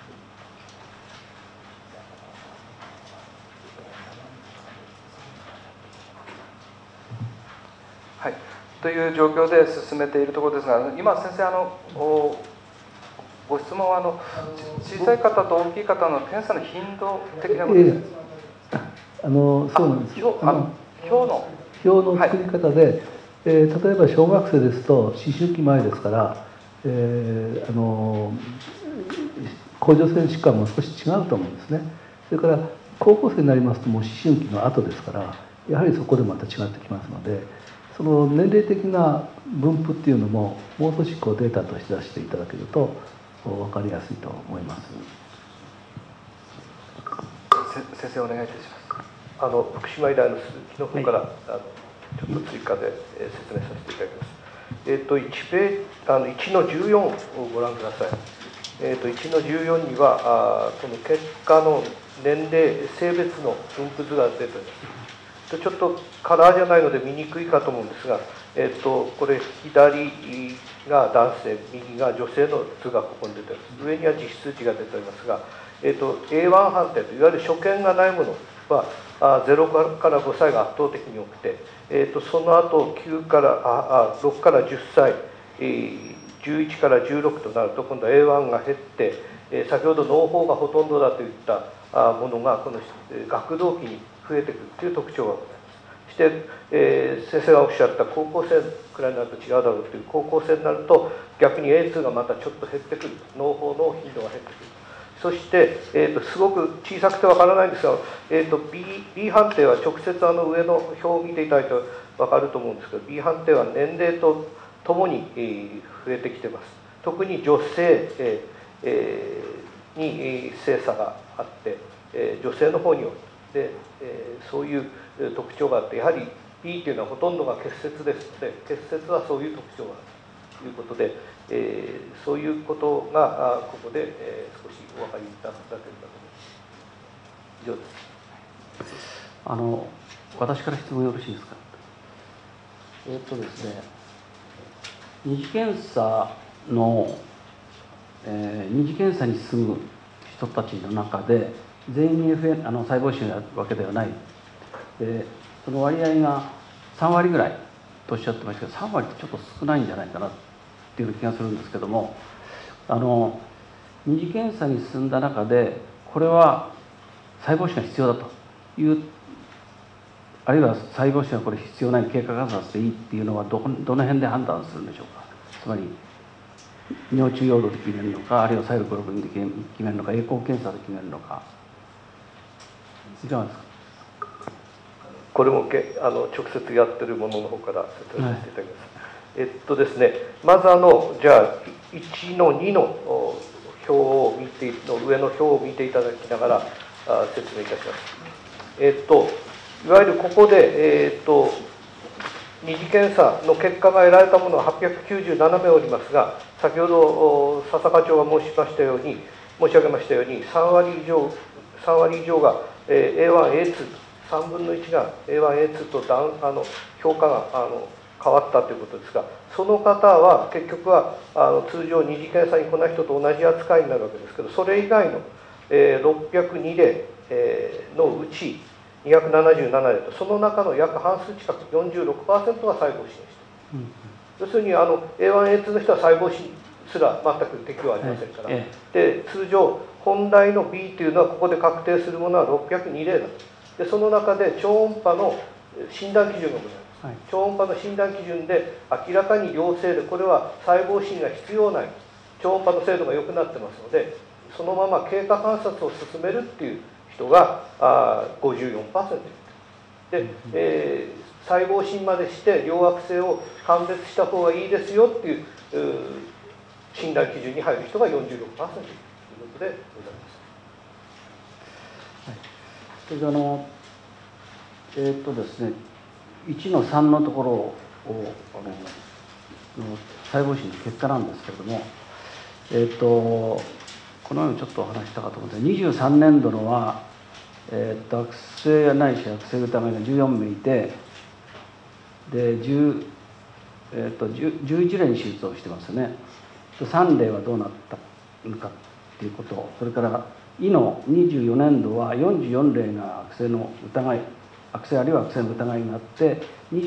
はい、という状況で進めているところですが、今先生ご質問は小さい方と大きい方の検査の頻度的なことです。 そうなんです。表の作り方で、 はい、 例えば小学生ですと思春期前ですから、甲状腺疾患も少し違うと思うんですね。それから高校生になりますともう思春期の後ですから、やはりそこでまた違ってきますので、その年齢的な分布っていうのももう少しデータとして出していただけると分かりやすいと思います。 先生お願いいたします。 福島医大の鈴木の方から、ちょっと追加で説明させていただきます。1の14をご覧ください。1の14にはこの結果の年齢性別の分布図が出ております。ちょっとカラーじゃないので見にくいかと思うんですが、これ左が男性、右が女性の図がここに出ております。上には実数値が出ておりますが、A1 判定といわゆる所見がないものは0から5歳が圧倒的に多くて、その後6から10歳、11から16となると今度は A1 が減って、先ほど脳胞がほとんどだといったものがこの学童期に増えてくるという特徴がございます。そして、先生がおっしゃった高校生くらいになると違うだろうという、高校生になると逆に A2 がまたちょっと減ってくる、脳胞の頻度が減ってくる。そして、すごく小さくてわからないんですが、B 判定は直接上の表を見ていただいて分かると思うんですけど、B 判定は年齢とともに増えてきています。特に女性に性差があって、女性の方にでそういう特徴があって、やはり B というのはほとんどが結節ですので、結節はそういう特徴があるということで、そういうことがここで少しお分かりいただけるかと思います。以上です。 私から質問よろしいですか。ですね、二次検査の、二次検査に進む人たちの中で全員に細胞腫があるわけではない。でその割合が3割ぐらいとおっしゃってましたけど、3割ってちょっと少ないんじゃないかなっていう気がするんですけども、二次検査に進んだ中でこれは細胞腫が必要だという、あるいは細胞腫がこれ必要ない経過観察でいいっていうのはどの辺で判断するんでしょうか。つまり尿中溶度で決めるのか、あるいはサイログロビンで決めるのか、エコー検査で決めるのか、いかがですか。 これも直接やってるものの方から説明させていただきます。ですね、まずじゃあ1の2の表を見て上の表を見ていただきながら説明いたします。いわゆるここで、二次検査の結果が得られたものは897名おりますが、先ほど笹課長が申し上げましたように3割以上が A1A2、3分の1が A1A2 と評価が変わったということですが、その方は結局は通常二次検査に来ない人と同じ扱いになるわけですけど、それ以外の602例のうち277例と、その中の約半数近く 46% が細胞死でした。要するにA1A2 の人は細胞死すら全く適用ありませんから、で通常本来の B というのはここで確定するものは602例だと。 でその中で超音波の診断基準がございます。超音波の診断基準で明らかに良性で、これは細胞診が必要ない、超音波の精度が良くなってますので、そのまま経過観察を進めるっていう人が54%で、細胞診までして良悪性を鑑別した方がいいですよっていう診断基準に入る人が46%ということでございます。 それでですね、1の3のところを細胞診の結果なんですけれども、このようにちょっとお話したかと思うんですが、23年度のは、悪性やないし悪性疑いが14名いて、で11例に手術をしてますね。3例はどうなったのかということ、それから胃の24年度は44例が悪性の疑い、悪性あるいは悪性の疑いがあって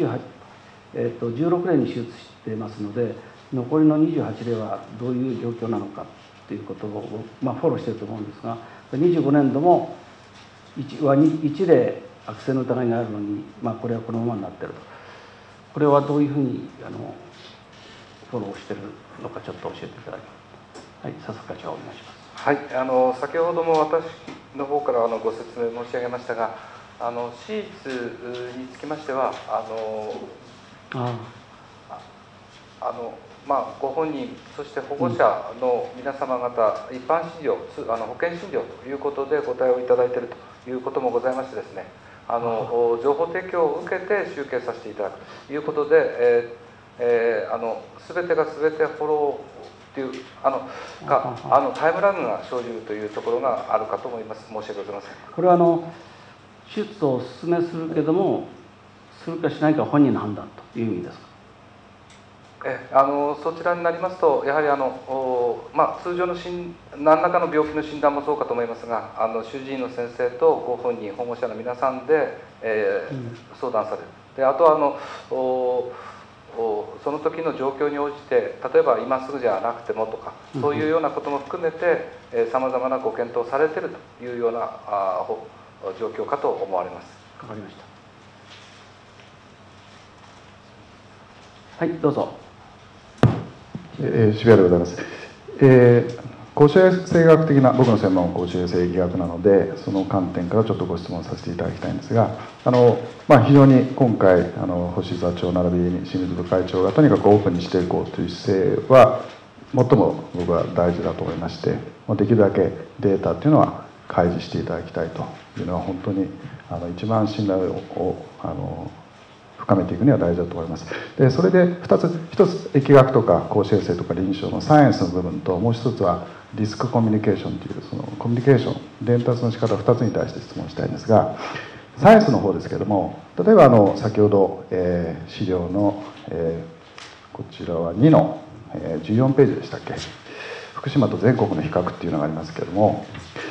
16例に手術していますので、残りの28例はどういう状況なのかということを、フォローしていると思うんですが、25年度も 1例悪性の疑いがあるのに、これはこのままになっていると。これはどういうふうにフォローしているのか、ちょっと教えていただきます。はい、佐々課長お願いします。 はい、先ほども私の方からご説明申し上げましたが、手術につきましてはご本人、そして保護者の皆様方、一般診療、保険診療ということでご対応いただいているということもございましてですね、情報提供を受けて集計させていただくということで、全てが全てフォローというタイムラグが生じるというところがあるかと思います。申し訳ございません。 これは手術をお勧めするけども、するかしないかは本人の判断という意味ですか。 そちらになりますと、やはり通常の何らかの病気の診断もそうかと思いますが、主治医の先生とご本人、保護者の皆さんで、相談される。であとはその時の状況に応じて、例えば今すぐじゃなくてもとか、そういうようなことも含めてさまざまなご検討されているというような状況かと思われます。 わかりました。はい、どうぞ。 渋谷でございます。公衆衛生学的な、僕の専門は公衆衛生医学なので、その観点からちょっとご質問させていただきたいんですが、非常に今回星座長並びに清水部会長がとにかくオープンにしていこうという姿勢は最も僕は大事だと思いまして、できるだけデータというのは開示していただきたいというのは本当に一番信頼を深めていくには大事だと思います。でそれで1つ疫学とか公衆衛生とか臨床のサイエンスの部分と、もう一つはリスクコミュニケーションというそのコミュニケーション伝達の仕方2つに対して質問したいんですが、サイエンスの方ですけれども、例えば先ほど、資料の、こちらは2の、14ページでしたっけ、福島と全国の比較っていうのがありますけれども、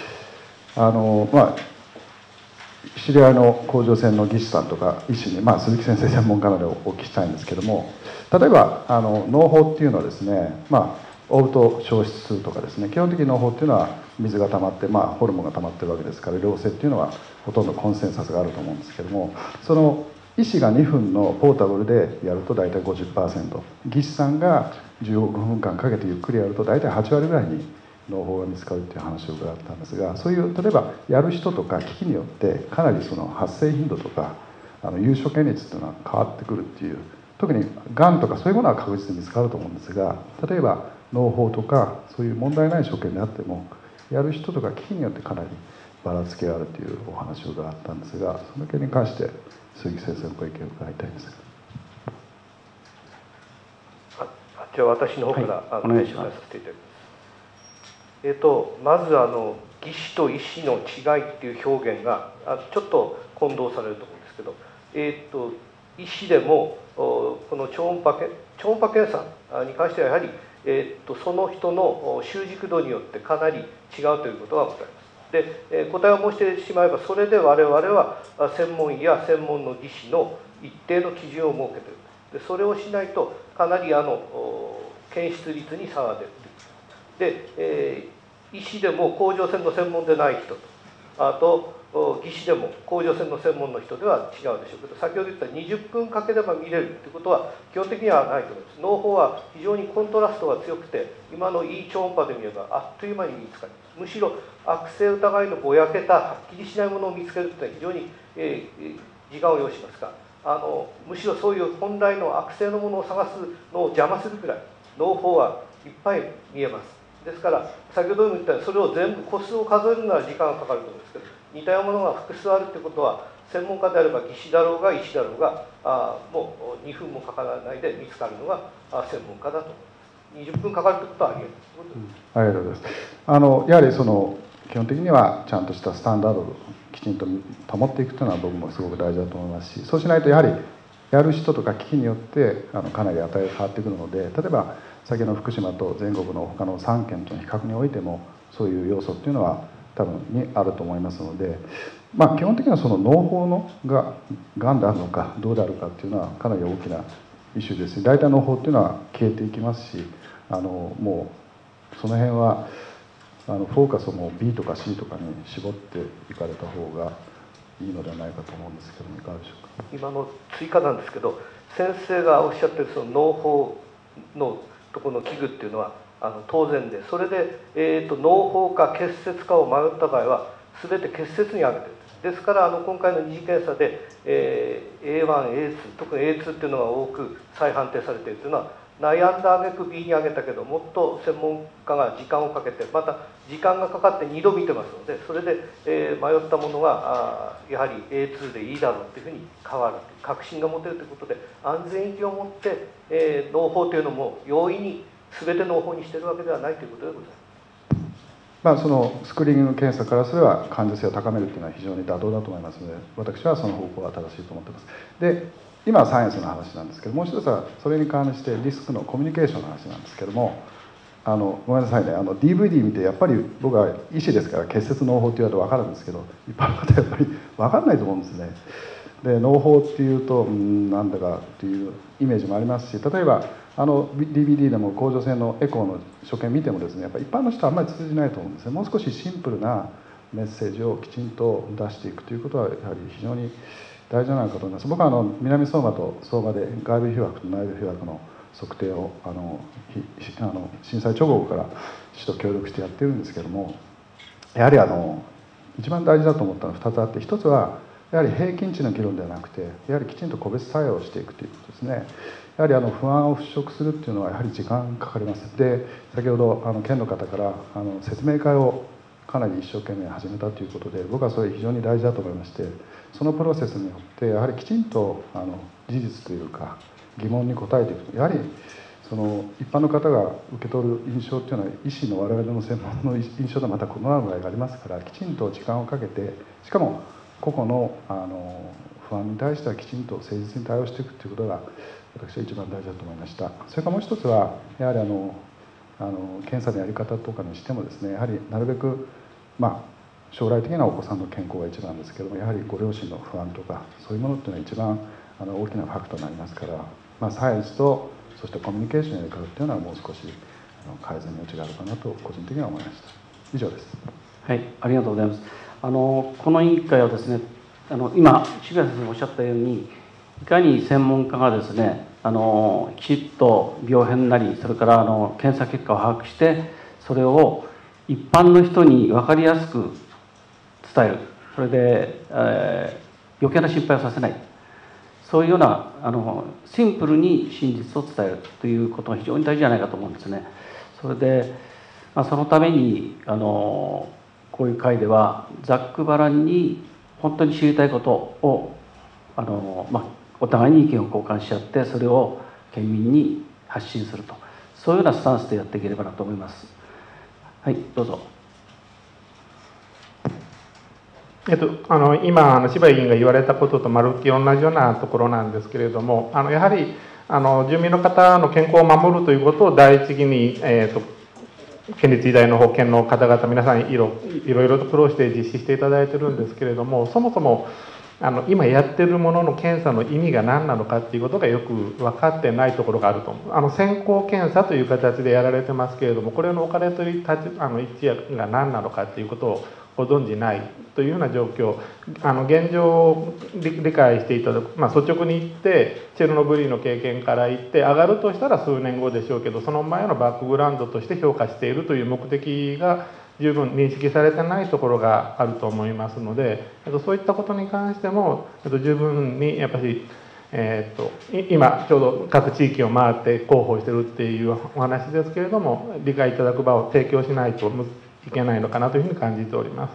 知り合いの甲状腺の技師さんとか医師に、鈴木先生専門家なのでお聞きしたいんですけども、例えば農法っていうのはですね、オート消失するとかですね、基本的に農法っていうのは水が溜まって、ホルモンが溜まってるわけですから、良性っていうのはほとんどコンセンサスがあると思うんですけども、その医師が2分のポータブルでやると大体 50%、 技師さんが15分間かけてゆっくりやると大体8割ぐらいに農法が見つかるっていう話を伺ったんですが、そういう例えばやる人とか機器によってかなりその発生頻度とか有所検率っていうのは変わってくるっていう、特にがんとかそういうものは確実に見つかると思うんですが、例えば農法とかそういう問題ない所見であってもやる人とか機器によってかなりばらつきがあるというお話を伺ったんですが、その件に関して鈴木先生のご意見を伺いたいんですが。 じゃあ私の方から、 お願いします。 させていただきます。まず技師と医師の違いっていう表現がちょっと混同されると思うんですけど、医師でもこの超音波検査に関してはやはり、その人の習熟度によってかなり違うということがございます。で、答えを申してしまえば、それで我々は専門医や専門の技師の一定の基準を設けている。でそれをしないとかなり検出率に差が出る。で、医師でも甲状腺の専門でない人と、あと技師でも甲状腺の専門の人では違うでしょうけど、先ほど言った20分かければ見れるということは基本的にはないと思います。脳胞は非常にコントラストが強くて、今のいい超音波で見ればあっという間に見つかります。むしろ悪性疑いのぼやけたはっきりしないものを見つけるというのは非常に、時間を要しますが、むしろそういう本来の悪性のものを探すのを邪魔するくらい脳胞はいっぱい見えます。ですから先ほども言ったようにそれを全部個数を数えるなら時間がかかると思うんですけど、似たようなものが複数あるということは専門家であれば技師だろうが医師だろうがもう2分もかからないで見つかるのが専門家だと思います。20分かかるということはありえない。 ありがとうございます。やはりその基本的にはちゃんとしたスタンダードをきちんと保っていくというのは僕もすごく大事だと思いますし、そうしないとやはりやる人とか機器によってかなり値が変わってくるので、例えば先の福島と全国の他の3県との比較においてもそういう要素っていうのは多分にあると思いますので、基本的にはその脳胞のがんであるのかどうであるかっていうのはかなり大きなイシューですし、大体脳胞っていうのは消えていきますし、もうその辺はフォーカスをもう B とか C とかに絞っていかれた方がいいのではないかと思うんですけども、いかがでしょうか。 今の追加なんですけど、先生がおっしゃってるその脳胞のところの器具っていうのは当然で、それで、脳胞か結節かを迷った場合は全て結節に上げてる。ですから今回の二次検査で、A1、A2 特に A2 っていうのが多く再判定されているというのは、悩んだ挙句 B に上げたけどもっと専門家が時間をかけて、また時間がかかって2度見てますので、それで、迷ったものがやはり A2 でいいだろうというふうに変わる、確信が持てるということで、安全域を持って、脳胞というのも容易に全て脳胞にしているわけではないということでございます。 そのスクリーニング検査からすれば感受性を高めるというのは非常に妥当だと思いますので、私はその方向が正しいと思っています。で、今はサイエンスの話なんですけど、もう一つはそれに関してリスクのコミュニケーションの話なんですけども、ごめんなさいね、DVD 見てやっぱり僕は医師ですから結節脳胞って言われると分かるんですけど、一般の方はやっぱり分かんないと思うんですね。で、脳胞っていうとなんだかっていうイメージもありますし、例えばDVD でも甲状腺のエコーの所見見てもですね、やっぱり一般の人はあんまり通じないと思うんですね。もう少しシンプルなメッセージをきちんと出していくということはやはり非常に大事じゃないかと思います。僕は南相馬と相馬で外部被爆と内部被爆の測定を震災直後から市と協力してやってるんですけども、やはり一番大事だと思ったのは2つあって、1つはやはり平均値の議論ではなくて、やはりきちんと個別対応をしていくということですね。やはり不安を払拭するっていうのはやはり時間かかります。で、先ほど県の方から説明会をかなり一生懸命始めたということで、僕はそれ非常に大事だと思いまして、そのプロセスによってやはりきちんと事実というか疑問に答えていくと、やはりその一般の方が受け取る印象っていうのは医師の我々の専門の印象とはまた異なる場合がありますから、きちんと時間をかけて、しかも個々の不安に対してはきちんと誠実に対応していくということが私は一番大事だと思いました。それからもう一つはやはり検査のやり方とかにしてもですね、やはりなるべく将来的なお子さんの健康が一番ですけども、やはりご両親の不安とかそういうものっていうのは一番大きなファクトになりますから、サイエンスとそしてコミュニケーションのやり方っていうのはもう少し改善の余地があるかなと個人的には思いました。以上です。 はい、ありがとうございます。この委員会はですね、今渋谷先生がおっしゃったように、いかに専門家がですねきちっと病変なり、それから検査結果を把握して、それを一般の人に分かりやすく伝える、それで、余計な心配をさせない、そういうようなシンプルに真実を伝えるということが非常に大事じゃないかと思うんですね。それで、そのためにこういう会ではざっくばらんに本当に知りたいことをお互いに意見を交換し合って、それを県民に発信すると、そういうようなスタンスでやっていければなと思います。はい、どうぞ。 今柴井議員が言われたこととまるっきり同じようなところなんですけれども、やはり住民の方の健康を守るということを第一義に、県立医大の保健の方々皆さんいろいろと苦労して実施していただいてるんですけれども、そもそも今やってるものの検査の意味が何なのかっていうことがよく分かってないところがあると思う。先行検査という形でやられてますけれども、これの置かれている位置が何なのかっていうことをご存じないというような状況、現状を理解していただく、率直に言ってチェルノブイリの経験から言って上がるとしたら数年後でしょうけど、その前のバックグラウンドとして評価しているという目的が十分認識されてないところがあると思いますので、そういったことに関しても十分にやっぱり今ちょうど各地域を回って広報してるっていうお話ですけれども、理解いただく場を提供しないといけないのかなというふうに感じております。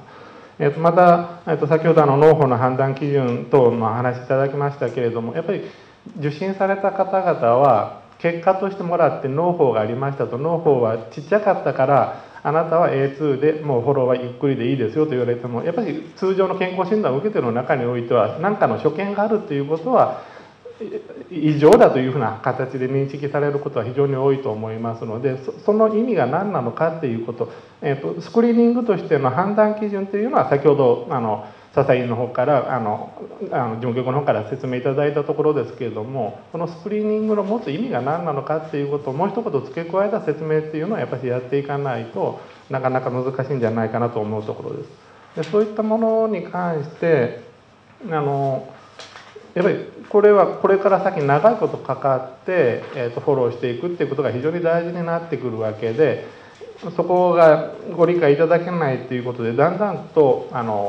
また先ほど農法の判断基準等の話いただきましたけれども、やっぱり受診された方々は結果としてもらって農法がありましたと、農法はちっちゃかったからあなたは A2 でもうフォローはゆっくりでいいですよと言われても、やっぱり通常の健康診断を受けている中においては何かの所見があるということは異常だというふうな形で認識されることは非常に多いと思いますので、その意味が何なのかということ、スクリーニングとしての判断基準というのは先ほど笹井の方から事務局の方から説明いただいたところですけれども、このスクリーニングの持つ意味が何なのかっていうことをもう一言付け加えた説明っていうのはやっぱりやっていかないとなかなか難しいんじゃないかなと思うところです。でそういったものに関してやっぱりこれはこれから先長いことかかって、フォローしていくっていうことが非常に大事になってくるわけで、そこがご理解いただけないということでだんだんと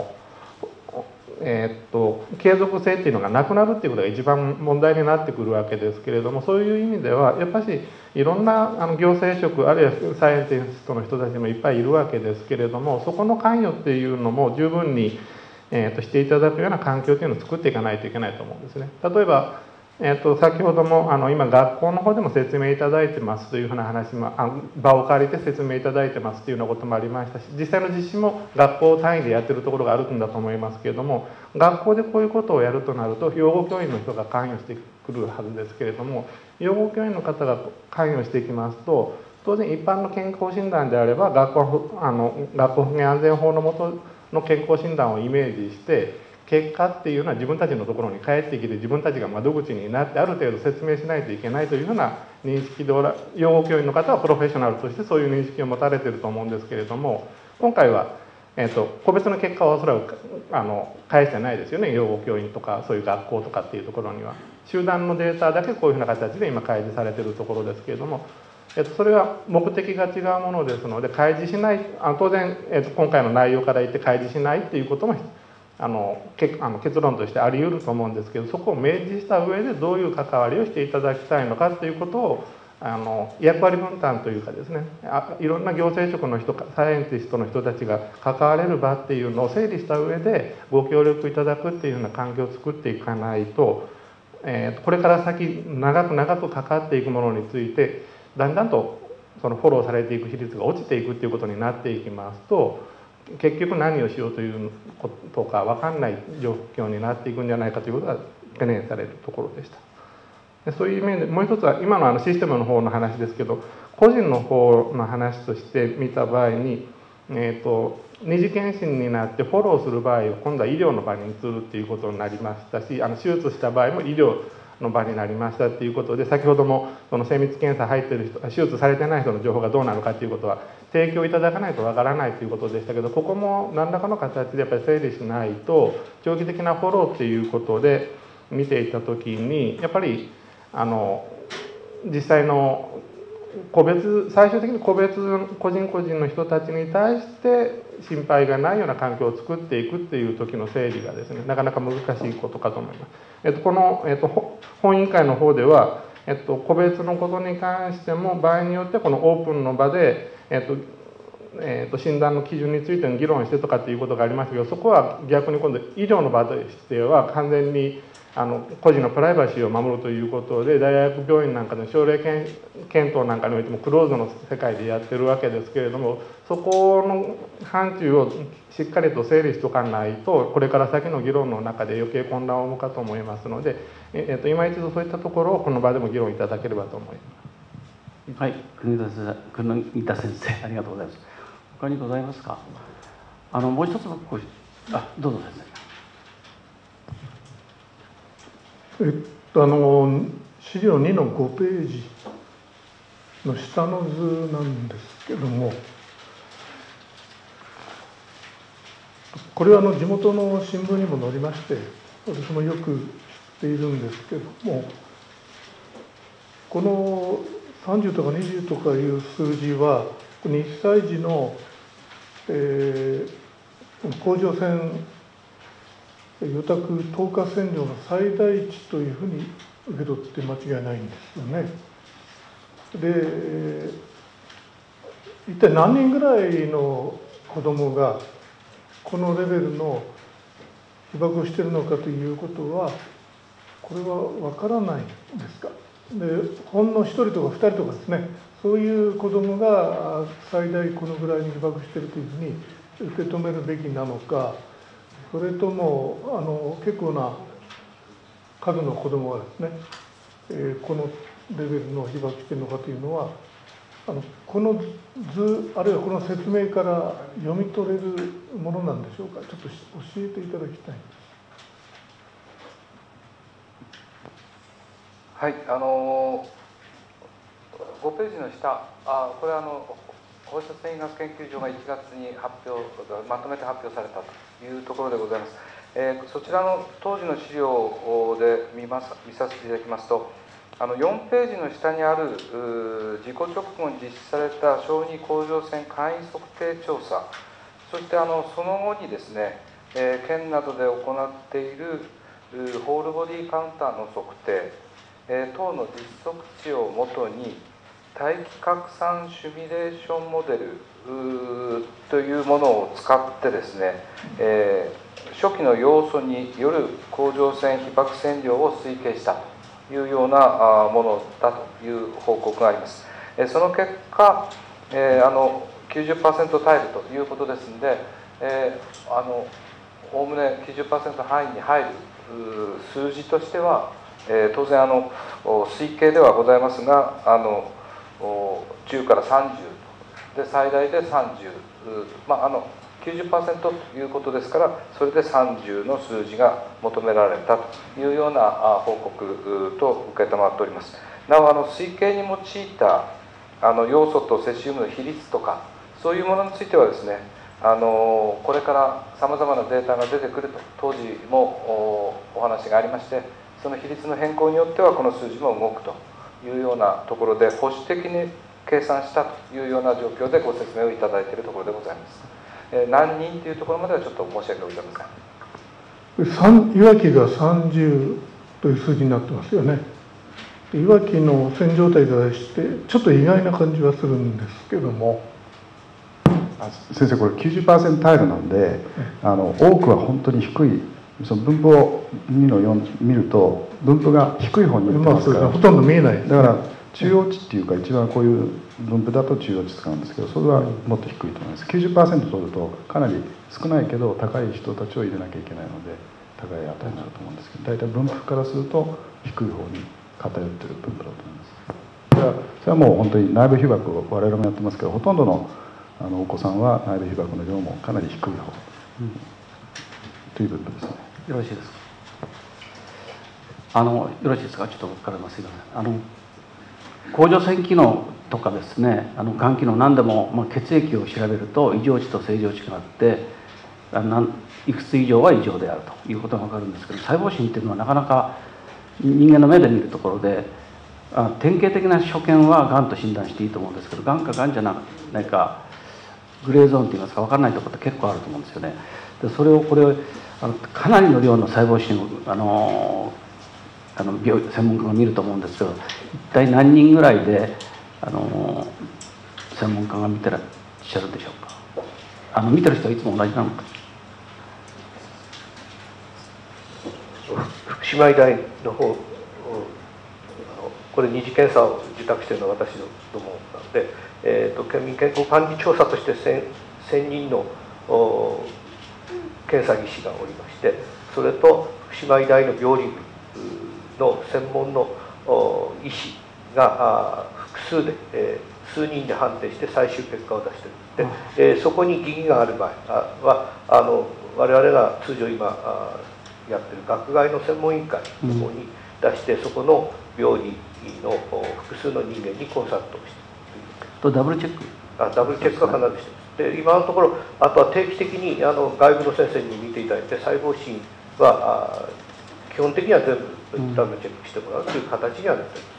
継続性っていうのがなくなるっていうことが一番問題になってくるわけですけれども、そういう意味ではやっぱりいろんな行政職あるいはサイエンティストの人たちもいっぱいいるわけですけれども、そこの関与っていうのも十分にしていただくような環境というのを作っていかないといけないと思うんですね。例えば先ほども今学校の方でも説明いただいてますというふうな話も場を借りて説明いただいてますというようなこともありましたし、実際の実施も学校単位でやってるところがあるんだと思いますけれども、学校でこういうことをやるとなると養護教員の人が関与してくるはずですけれども、養護教員の方が関与してきますと当然一般の健康診断であれば学校保健安全法の下の健康診断をイメージして結果っていうのは自分たちのところに返ってきて自分たちが窓口になってある程度説明しないといけないというような認識で養護教員の方はプロフェッショナルとしてそういう認識を持たれていると思うんですけれども、今回は、個別の結果はおそらく返してないですよね。養護教員とかそういう学校とかっていうところには集団のデータだけこういうふうな形で今開示されているところですけれども、それは目的が違うものですので開示しない当然、今回の内容から言って開示しないっていうことも結論としてあり得ると思うんですけど、そこを明示した上でどういう関わりをしていただきたいのかということを役割分担というかですね、いろんな行政職の人サイエンティストの人たちが関われる場っていうのを整理した上でご協力いただくっていうような環境を作っていかないと、これから先長くかかっていくものについてだんだんとそのフォローされていく比率が落ちていくっていうことになっていきますと、結局何をしようということか分かんない状況になっていくんじゃないかということが懸念されるところでした。でそういう意味でもう一つは今のシステムの方の話ですけど、個人の方の話として見た場合に、二次検診になってフォローする場合は今度は医療の場に移るっていうことになりましたし、手術した場合も医療の場になりましたっていうことで、先ほどもその精密検査入ってる人手術されてない人の情報がどうなのかっていうことは提供いただかないとわからないということでしたけど、ここも何らかの形でやっぱり整理しないと長期的なフォローっていうことで見ていた時にやっぱり実際の最終的に個人の人たちに対して心配がないような環境を作っていくっていう時の整理がですね、なかなか難しいことかと思います。この、本委員会の方では、個別のことに関しても場合によってこのオープンの場で、診断の基準についての議論してとかっていうことがありましたけど、そこは逆に今度医療の場としては完全に個人のプライバシーを守るということで大学病院なんかの症例検討なんかにおいてもクローズの世界でやってるわけですけれども、そこの範疇をしっかりと整理しておかないとこれから先の議論の中で余計混乱を生むかと思いますので、今一度そういったところをこの場でも議論いただければと思います。 はい、国田先生ありがとうございます。他にございますか。もう一つどうぞ先生。 資料2の5ページの下の図なんですけども、 これは地元の新聞にも載りまして、私もよく知っているんですけども、この30とか20とかいう数字は、1歳児の、甲状腺予託透過線量の最大値というふうに受け取って間違いないんですよね。で、一体何人ぐらいの子どもがこのレベルの被爆をしているのかということは、これは分からないんですか。で、ほんの1人とか2人とかですね、そういう子どもが最大このぐらいに被爆しているというふうに受け止めるべきなのか、それとも結構な数の子どもがですね、このレベルの被爆しているのかというのは、この図あるいはこの説明から読み取れるものなんでしょうか。ちょっと教えていただきたいんです。 はい、5ページの下、これは放射線医学研究所が1月にまとめて発表されたというところでございます。そちらの当時の資料で見させていただきますと、4ページの下にある事故直後に実施された小児甲状腺簡易測定調査、そしてその後にですね、県などで行っているホールボディカウンターの測定等の実測値をもとに大気拡散シミュレーションモデルというものを使ってですね、初期の要素による甲状腺被爆線量を推計したというようなものだという報告があります。その結果、90% 耐えるということですので、おおむね 90% 範囲に入る数字としては、当然推計ではございますが、10から30で最大で30、90% ということですから、それで30の数字が求められたというような報告と承っております。なお推計に用いた要素とセシウムの比率とか、そういうものについてはですね、これからさまざまなデータが出てくると当時もお話がありまして、その比率の変更によってはこの数字も動くというようなところで、保守的に計算したというような状況でご説明をいただいているところでございます。何人というところまではちょっと申し訳ございません。 いわきが30という数字になってますよね。いわきの線状態からしてちょっと意外な感じはするんですけども。 先生、これ 90% 耐えるなので、多くは本当に低い、その分布を2の4見ると分布が低い方にいってますから、 ほとんど見えない、 だから中央値っていうか、一番こういう分布だと中央値使うんですけど、それはもっと低いと思います。 90% 取るとかなり少ないけど高い人たちを入れなきゃいけないので高い値になると思うんですけど、大体分布からすると低い方に偏っている分布だと思います。それはもう本当に内部被爆を我々もやってますけど、ほとんどのお子さんは内部被爆の量もかなり低い方、という分布ですね。 よろしいですか。よろしいですか。ちょっと僕からます。すいません。甲状腺機能とかですね、肝機能何でも、血液を調べると異常値と正常値があって、いくつ以上は異常であるということが分かるんですけど、細胞診っていうのはなかなか人間の目で見るところで、典型的な所見はがんと診断していいと思うんですけど、がんかがんじゃないかグレーゾーンといいますか分からないところって結構あると思うんですよね。でこれをかなりの量の細胞診を専門家が見ると思うんですけど、一体何人ぐらいで専門家が見てらっしゃるんでしょうか。見てる人はいつも同じなのか。 福島医大の方、これ二次検査を受託しているのは私どもなので、県民健康管理調査として1000人の検査技師がおりまして、それと福島医大の病理部の専門の医師が複数で、数人で判定して最終結果を出しているで、そこに疑義がある場合は我々が通常今やってる学外の専門委員会の方に出して、そこの病理の複数の人間にコンサルトをしているという。 ダブルチェック。 ダブルチェックは必ずしています。 で今のところ、あとは定期的に外部の先生に見ていただいて、細胞診は基本的には全部チェックしてもらうという形にはなっています。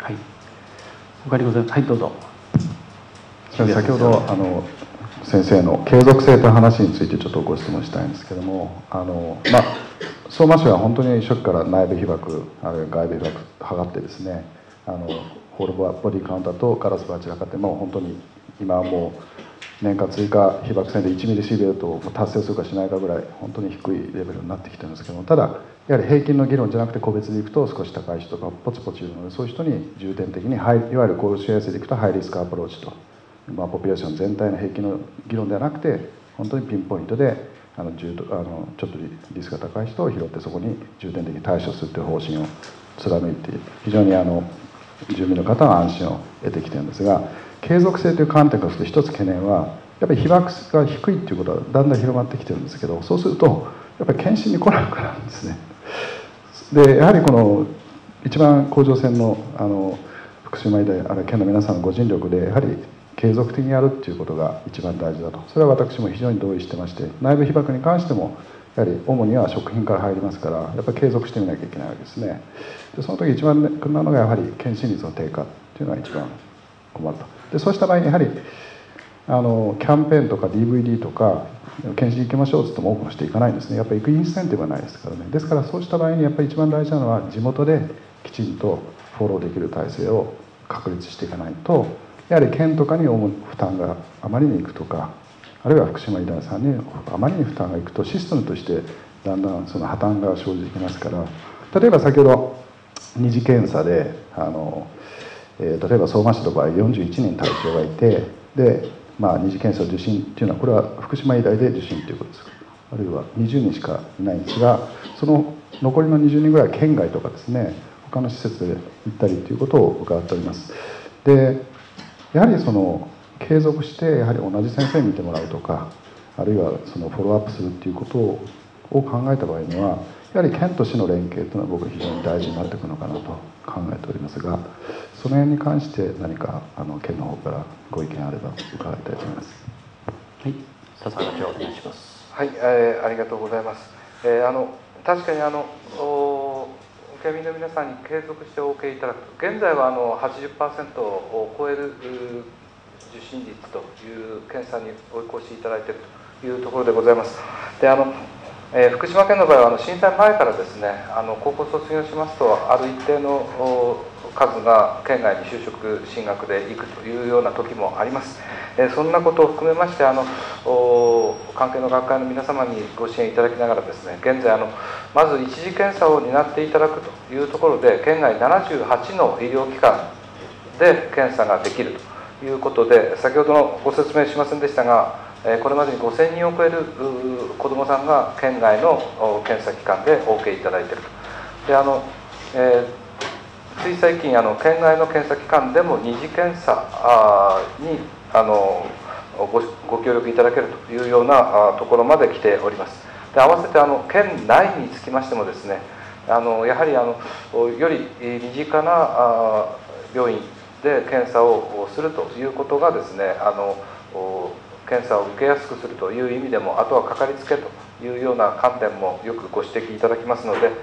はい、他にございます。はい、どうぞ。 先ほど先生の継続性という話についてちょっとご質問したいんですけども、相馬市は本当に初期から内部被曝あるいは外部被曝測ってですね、ホールボディカウンターとガラスバーチラ測って、もう本当に今はもう年間追加被曝線で1ミリシーベルトを達成するかしないかぐらい本当に低いレベルになってきてるんですけども、ただやはり平均の議論じゃなくて個別でいくと少し高い人とかポチポチいるので、そういう人に重点的にいわゆる高周波数でいくとハイリスクアプローチと、ポピュレーション全体の平均の議論ではなくて、本当にピンポイントでちょっとリスクが高い人を拾ってそこに重点的に対処するという方針を貫いて、非常に住民の方は安心を得てきてるんですが、継続性という観点からすると一つ懸念はやっぱり被曝が低いということはだんだん広まってきてるんですけど、そうするとやっぱり検診に来なくなるんですね。でやはりこの一番甲状腺の福島医大あるいは県の皆さんのご尽力でやはり継続的にやるっていうことが一番大事だと、それは私も非常に同意してまして、内部被曝に関してもやはり主には食品から入りますから、やっぱり継続してみなきゃいけないわけですね。でその時一番困なのがやはり検診率の低下っていうのが一番困ると。でそうした場合にやはりキャンペーンとか DVD とか検診行きましょうって言っても多くの人行かないんですね。やっぱり行くインセンティブがないですからね。ですからそうした場合にやっぱり一番大事なのは地元できちんとフォローできる体制を確立していかないと、やはり県とかに負担があまりにいくとか、あるいは福島医大さんにあまりに負担がいくとシステムとしてだんだんその破綻が生じてきますから、例えば先ほど二次検査で例えば相馬市の場合41人対象がいて、で、二次検査受診っていうのはこれは福島医大で受診ということです。あるいは20人しかいないんですが、その残りの20人ぐらいは県外とかですね、他の施設で行ったりということを伺っております。でやはり継続してやはり同じ先生に見てもらうとか、あるいはフォローアップするっていうことを考えた場合には、やはり県と市の連携というのは僕は非常に大事になってくるのかなと考えておりますが、その辺に関して何か県の方からご意見あれば伺いたいと思います。 はい、笹原課長お願いします。 はい、ありがとうございます。確かに県民の皆さんに継続してお受けいただくと、現在は80% を超える受診率という検査にお越しいただいているというところでございます。で福島県の場合は震災前からですね、高校卒業しますとある一定の数が県外に就職進学で行くというような時もあります。そんなことを含めまして関係の学会の皆様にご支援いただきながらですね、現在まず一次検査を担っていただくというところで、県外78の医療機関で検査ができるということで、先ほどのご説明しませんでしたが、これまでに5000人を超える子どもさんが県外の検査機関でお受けいただいていると。でつい最近県外の検査機関でも二次検査にご協力いただけるというようなところまで来ております。で合わせて県内につきましてもですね、やはりより身近な病院で検査をするということがですね、検査を受けやすくするという意味でも、あとはかかりつけというような観点もよくご指摘いただきますので、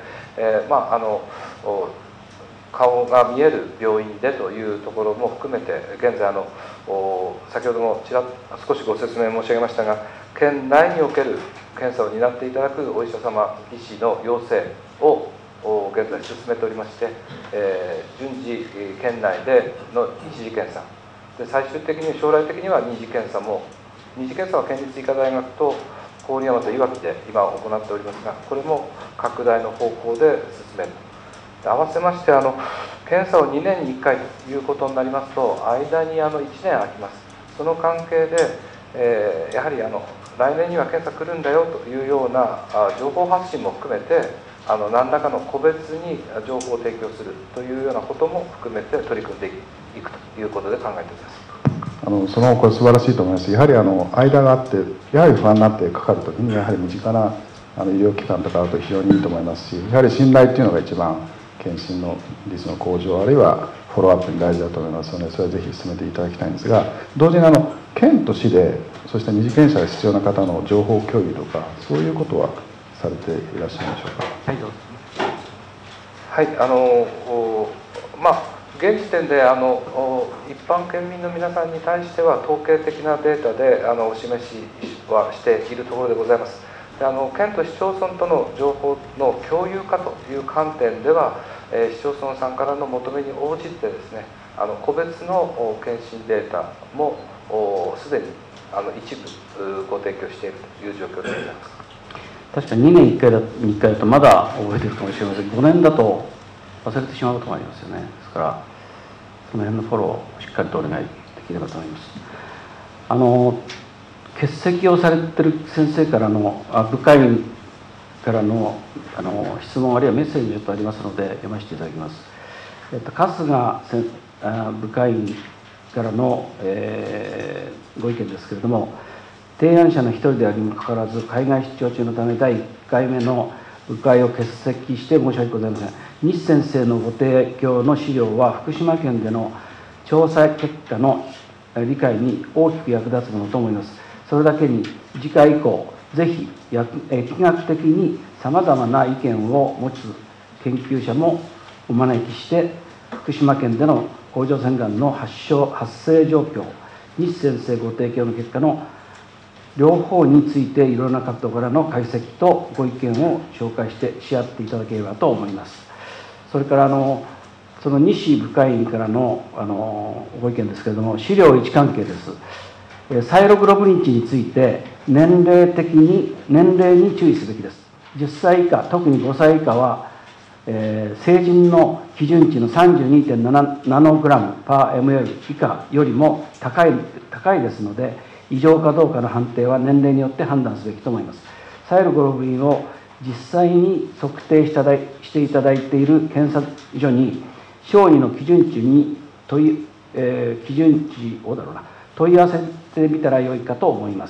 顔が見える病院でというところも含めて、現在先ほども少しご説明申し上げましたが、県内における検査を担っていただくお医者様、医師の要請を現在進めておりまして、順次県内での一次検査で、最終的に将来的には二次検査も、二次検査は県立医科大学と郡山といわきで今行っておりますが、これも拡大の方向で進める。合わせまして検査を2年に1回ということになりますと、間に1年空きます。その関係で、やはり来年には検査来るんだよというような情報発信も含めて、何らかの個別に情報を提供するというようなことも含めて取り組んでいくということで考えております。 これ素晴らしいと思います。やはり間があって、やはり不安になってかかるときに、やはり身近な医療機関とかあると非常にいいと思いますし、やはり信頼っていうのが一番検診の率の向上、あるいはフォローアップに大事だと思いますので、それはぜひ進めていただきたいんですが、同時に県と市でそうした二次検査が必要な方の情報共有とか、そういうことはされていらっしゃるんでしょうか。 はい、どうぞ。 はい、現時点で一般県民の皆さんに対しては統計的なデータでお示しはしているところでございます。で県と市町村との情報の共有化という観点では、市町村さんからの求めに応じてですね、個別の検診データもすでに一部ご提供しているという状況でございます。 確かに2年に1回だとまだ覚えているかもしれません。5年だと忘れてしまうこともありますよね。ですからその辺のフォローをしっかりとお願いできればと思います。欠席をされている先生からの部会員からの質問あるいはメッセージがちょっとありますので読ませていただきます。春日部会員からの、ご意見ですけれども、提案者の一人であるにもかかわらず海外出張中のため第1回目の部会を欠席して申し訳ございません。西先生のご提供の資料は福島県での調査結果の理解に大きく役立つものと思います。それだけに次回以降ぜひ疫学的にさまざまな意見を持つ研究者もお招きして福島県での甲状腺がんの発生状況、西先生ご提供の結果の両方についていろんな角度からの解析とご意見を紹介し合っていただければと思います。それからその西部会員からのご意見ですけれども、資料1関係です。サイログロブリン値について年齢に注意すべきです。10歳以下、特に5歳以下は、成人の基準値の 32.7 ナノグラムパー ml 以下よりも高いですので、異常かどうかの判定は年齢によって判断すべきと思います。サイログロブリンを実際に測定していただいている検査所に小児の基準値に問い合わせてみたらよいかと思います。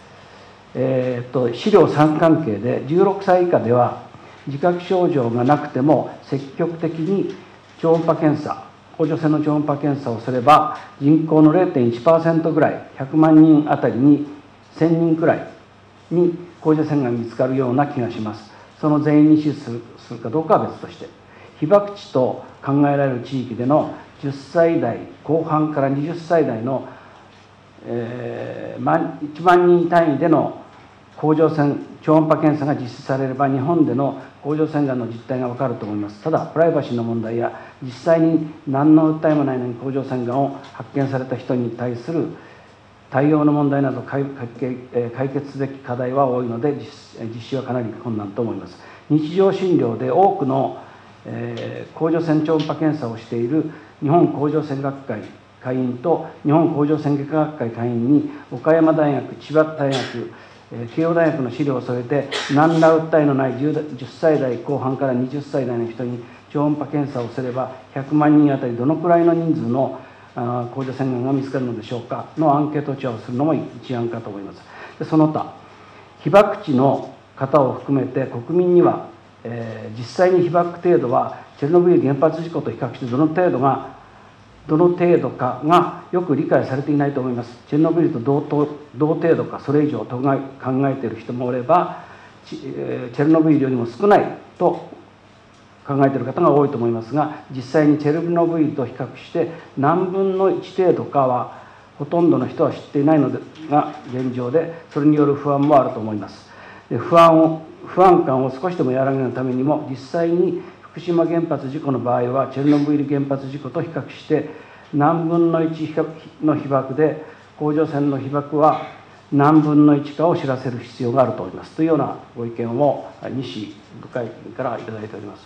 資料3関係で16歳以下では自覚症状がなくても積極的に超音波検査、甲状腺の超音波検査をすれば人口の 0.1% ぐらい、100万人あたりに1000人くらいに甲状腺が見つかるような気がします。その全員に支持するかどうかは別として、被爆地と考えられる地域での10歳代後半から20歳代の、1万人単位での甲状腺超音波検査が実施されれば日本での甲状腺がんの実態が分かると思います。ただプライバシーの問題や実際に何の訴えもないのに甲状腺がんを発見された人に対する対応の問題など解決すべき課題は多いので実施はかなり困難と思います。日常診療で多くの、甲状腺超音波検査をしている日本甲状腺学会会員と日本甲状腺外科学会会員に岡山大学、千葉大学、慶応大学の資料を添えて何ら訴えのない 10歳代後半から20歳代の人に超音波検査をすれば100万人あたりどのくらいの人数の甲状腺がんが見つかるのでしょうかのアンケート調査をするのも一案かと思います。でその他被爆地の方を含めて国民には、実際に被爆程度はチェルノブイリ原発事故と比較してどの程度かがよく理解されていないと思います。チェルノブイリと同程度かそれ以上と考えている人もおれば、チェルノブイリよりも少ないと考えている方が多いと思いますが、実際にチェルノブイリと比較して何分の1程度かはほとんどの人は知っていないのが現状で、それによる不安もあると思います。で不安感を少しでも和らげるためにも、実際に福島原発事故の場合はチェルノブイリ原発事故と比較して何分の1の被爆で甲状腺の被爆は何分の1かを知らせる必要があると思いますというようなご意見を西部会からいただいております。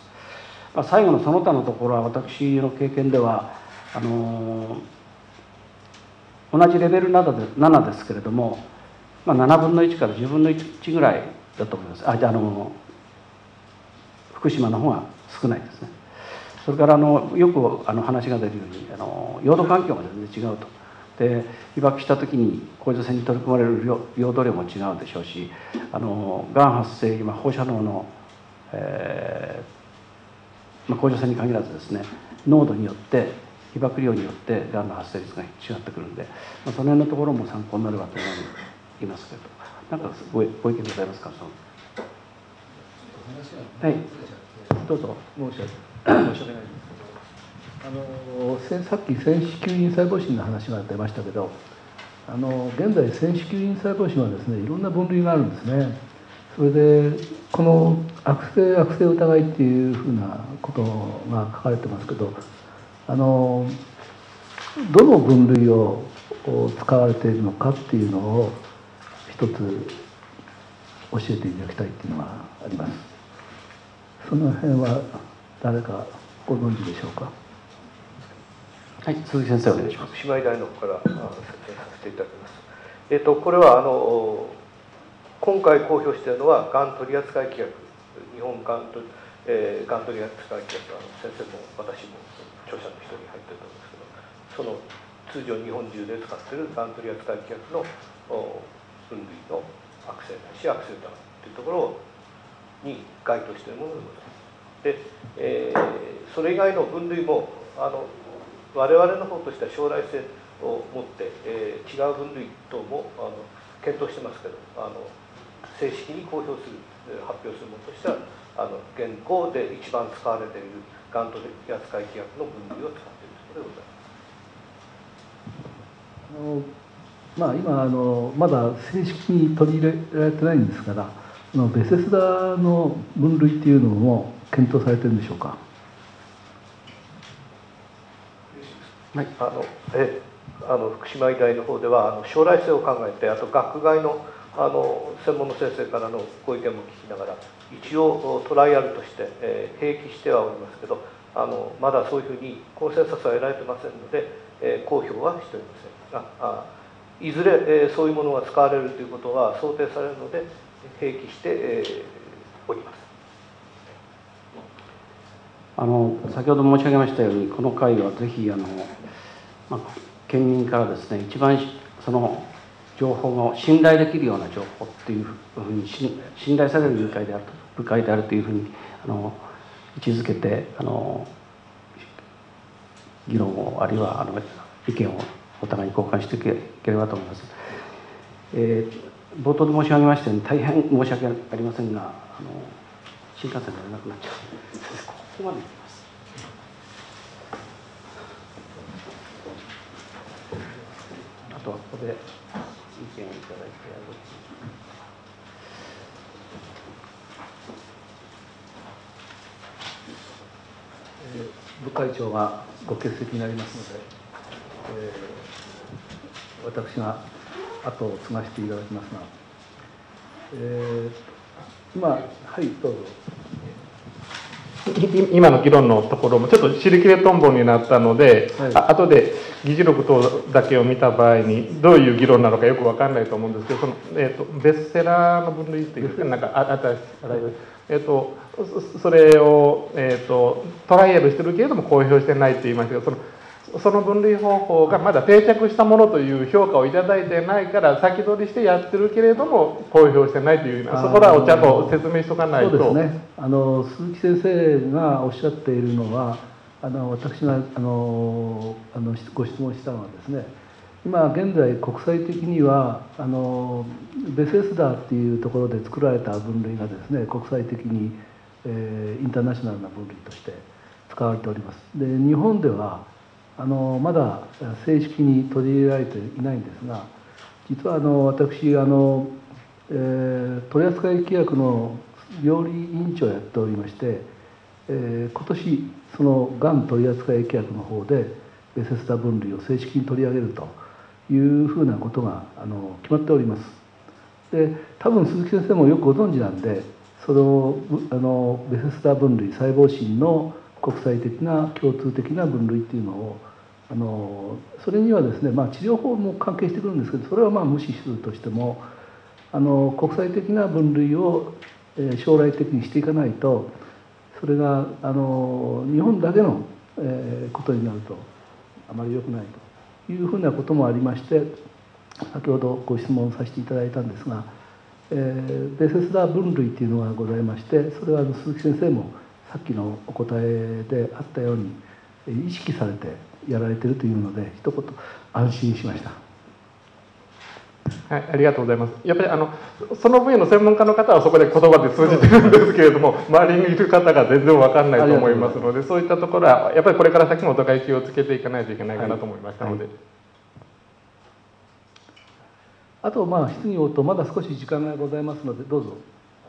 最後のその他のところは私の経験では同じレベル7ですけれども、7分の1から10分の1ぐらいだと思います。福島の方が少ないですね。それからよく話が出るように用土環境が全然違うと。で被爆した時に甲状腺に取り込まれる用土量も違うでしょうし、がん発生今放射能の、 申し訳ないです。さっき線子球因細胞診の話が出ましたけど、現在線子球因細胞診はですね、いろんな分類があるんですね。それでこの悪性疑いっていうふうなことが書かれてますけど、どの分類を使われているのかっていうのを一つ教えていただきたいっていうのがあります。その辺は誰かご存知でしょうか？ はい、鈴木先生お願いします。 福島医大の方から説明させていただきます。これは今回公表しているのはがん取扱規約、日本がん取扱規約、先生も私も著者の人に入っていると思うんですけど、その通常日本中で使っているがん取扱規約の分類の悪性ないし悪性疑いというところに該当しているものでございます。で、それ以外の分類も我々の方としては将来性を持って、違う分類等も検討してますけど、正式に公表する、発表するものとしては現行で一番使われているがん取扱規約の分類を使っているところでございます。 今まだ正式に取り入れられてないんですから、ベセスダの分類っていうのも検討されてるんでしょうか？ はい、福島医大の方では将来性を考えて、あと学外の専門の先生からのご意見も聞きながら、一応トライアルとして、併記してはおりますけど、まだそういうふうにコンセンサスは得られてませんので、公表はしておりませんが、いずれ、そういうものが使われるということは想定されるので併記して、おります。 先ほど申し上げましたように、この会はぜひ県民からですね、一番その情報が信頼できるような情報っていうふうに信頼される部会であるというふうに位置づけて議論を、あるいは意見をお互いに交換していければと思います。冒頭で申し上げましたように、大変申し訳ありませんが、新幹線乗れなくなっちゃう。ここまで行きます。あとはここで意見をいただいて、 部会長がご欠席になりますので、私が後を継がせていただきますが、今、はい、どうぞ。 今の議論のところもちょっと尻切れトンボになったので、はい、後で議事録等だけを見た場合にどういう議論なのかよく分かんないと思うんですけど、ベストセラーの分類っていうか、なんかそれを、トライアルしてるけれども公表してないって言いましたけど、その分類方法がまだ定着したものという評価をいただいてないから先取りしてやってるけれども公表してないというそこらをちゃんと説明しとかないと。 そうですね、鈴木先生がおっしゃっているのは私がご質問したのはですね、今現在国際的にはベセスダーっていうところで作られた分類がですね、国際的に、インターナショナルな分類として使われております。で、日本ではまだ正式に取り入れられていないんですが、実は私取扱規約の料理委員長をやっておりまして、今年そのがん取扱規約の方でベセスダ分類を正式に取り上げるというふうなことが決まっております。で、多分鈴木先生もよくご存知なんで、そのベセスダ分類細胞診の国際的な共通的な分類っていうのをそれにはですね、治療法も関係してくるんですけど、それは無視するとしても国際的な分類を将来的にしていかないと、それが日本だけのことになるとあまり良くないというふうなこともありまして、先ほどご質問させていただいたんですが、ベセスダ分類っていうのがございまして、それは鈴木先生もさっきのお答えであったように意識されてやられているというので、一言安心しました。 はい、ありがとうございます。やっぱりその分野の専門家の方はそこで言葉で通じてるんですけれども、周りにいる方が全然分かんないと思いますので、そういったところはやっぱりこれから先もお互い気をつけていかないといけないかなと思いましたので。 あと質疑応答まだ少し時間がございますので、どうぞ。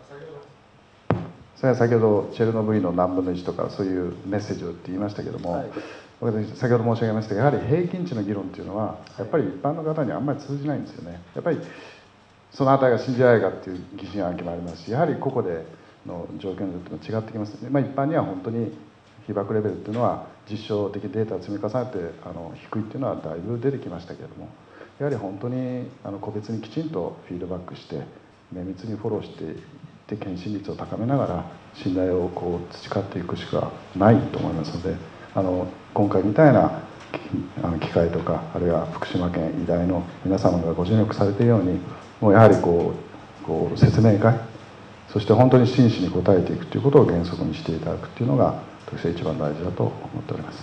先ほどチェルノブイリの何分の1とかそういうメッセージをって言いましたけども、私先ほど申し上げましたが、やはり平均値の議論っていうのはやっぱり一般の方にあんまり通じないんですよね。やっぱりその値が信じられるかっていう疑心暗鬼もありますし、やはり個々での条件というのは違ってきますので、一般には本当に被爆レベルっていうのは実証的データを積み重ねて低いっていうのはだいぶ出てきましたけれども、やはり本当に個別にきちんとフィードバックして綿密にフォローしていって検診率を高めながら信頼を培っていくしかないと思いますので、今回みたいな機会とか、あるいは福島県医大の皆様がご尽力されているように、もうやはり説明会、そして本当に真摯に答えていくということを原則にしていただくというのが私は一番大事だと思っております。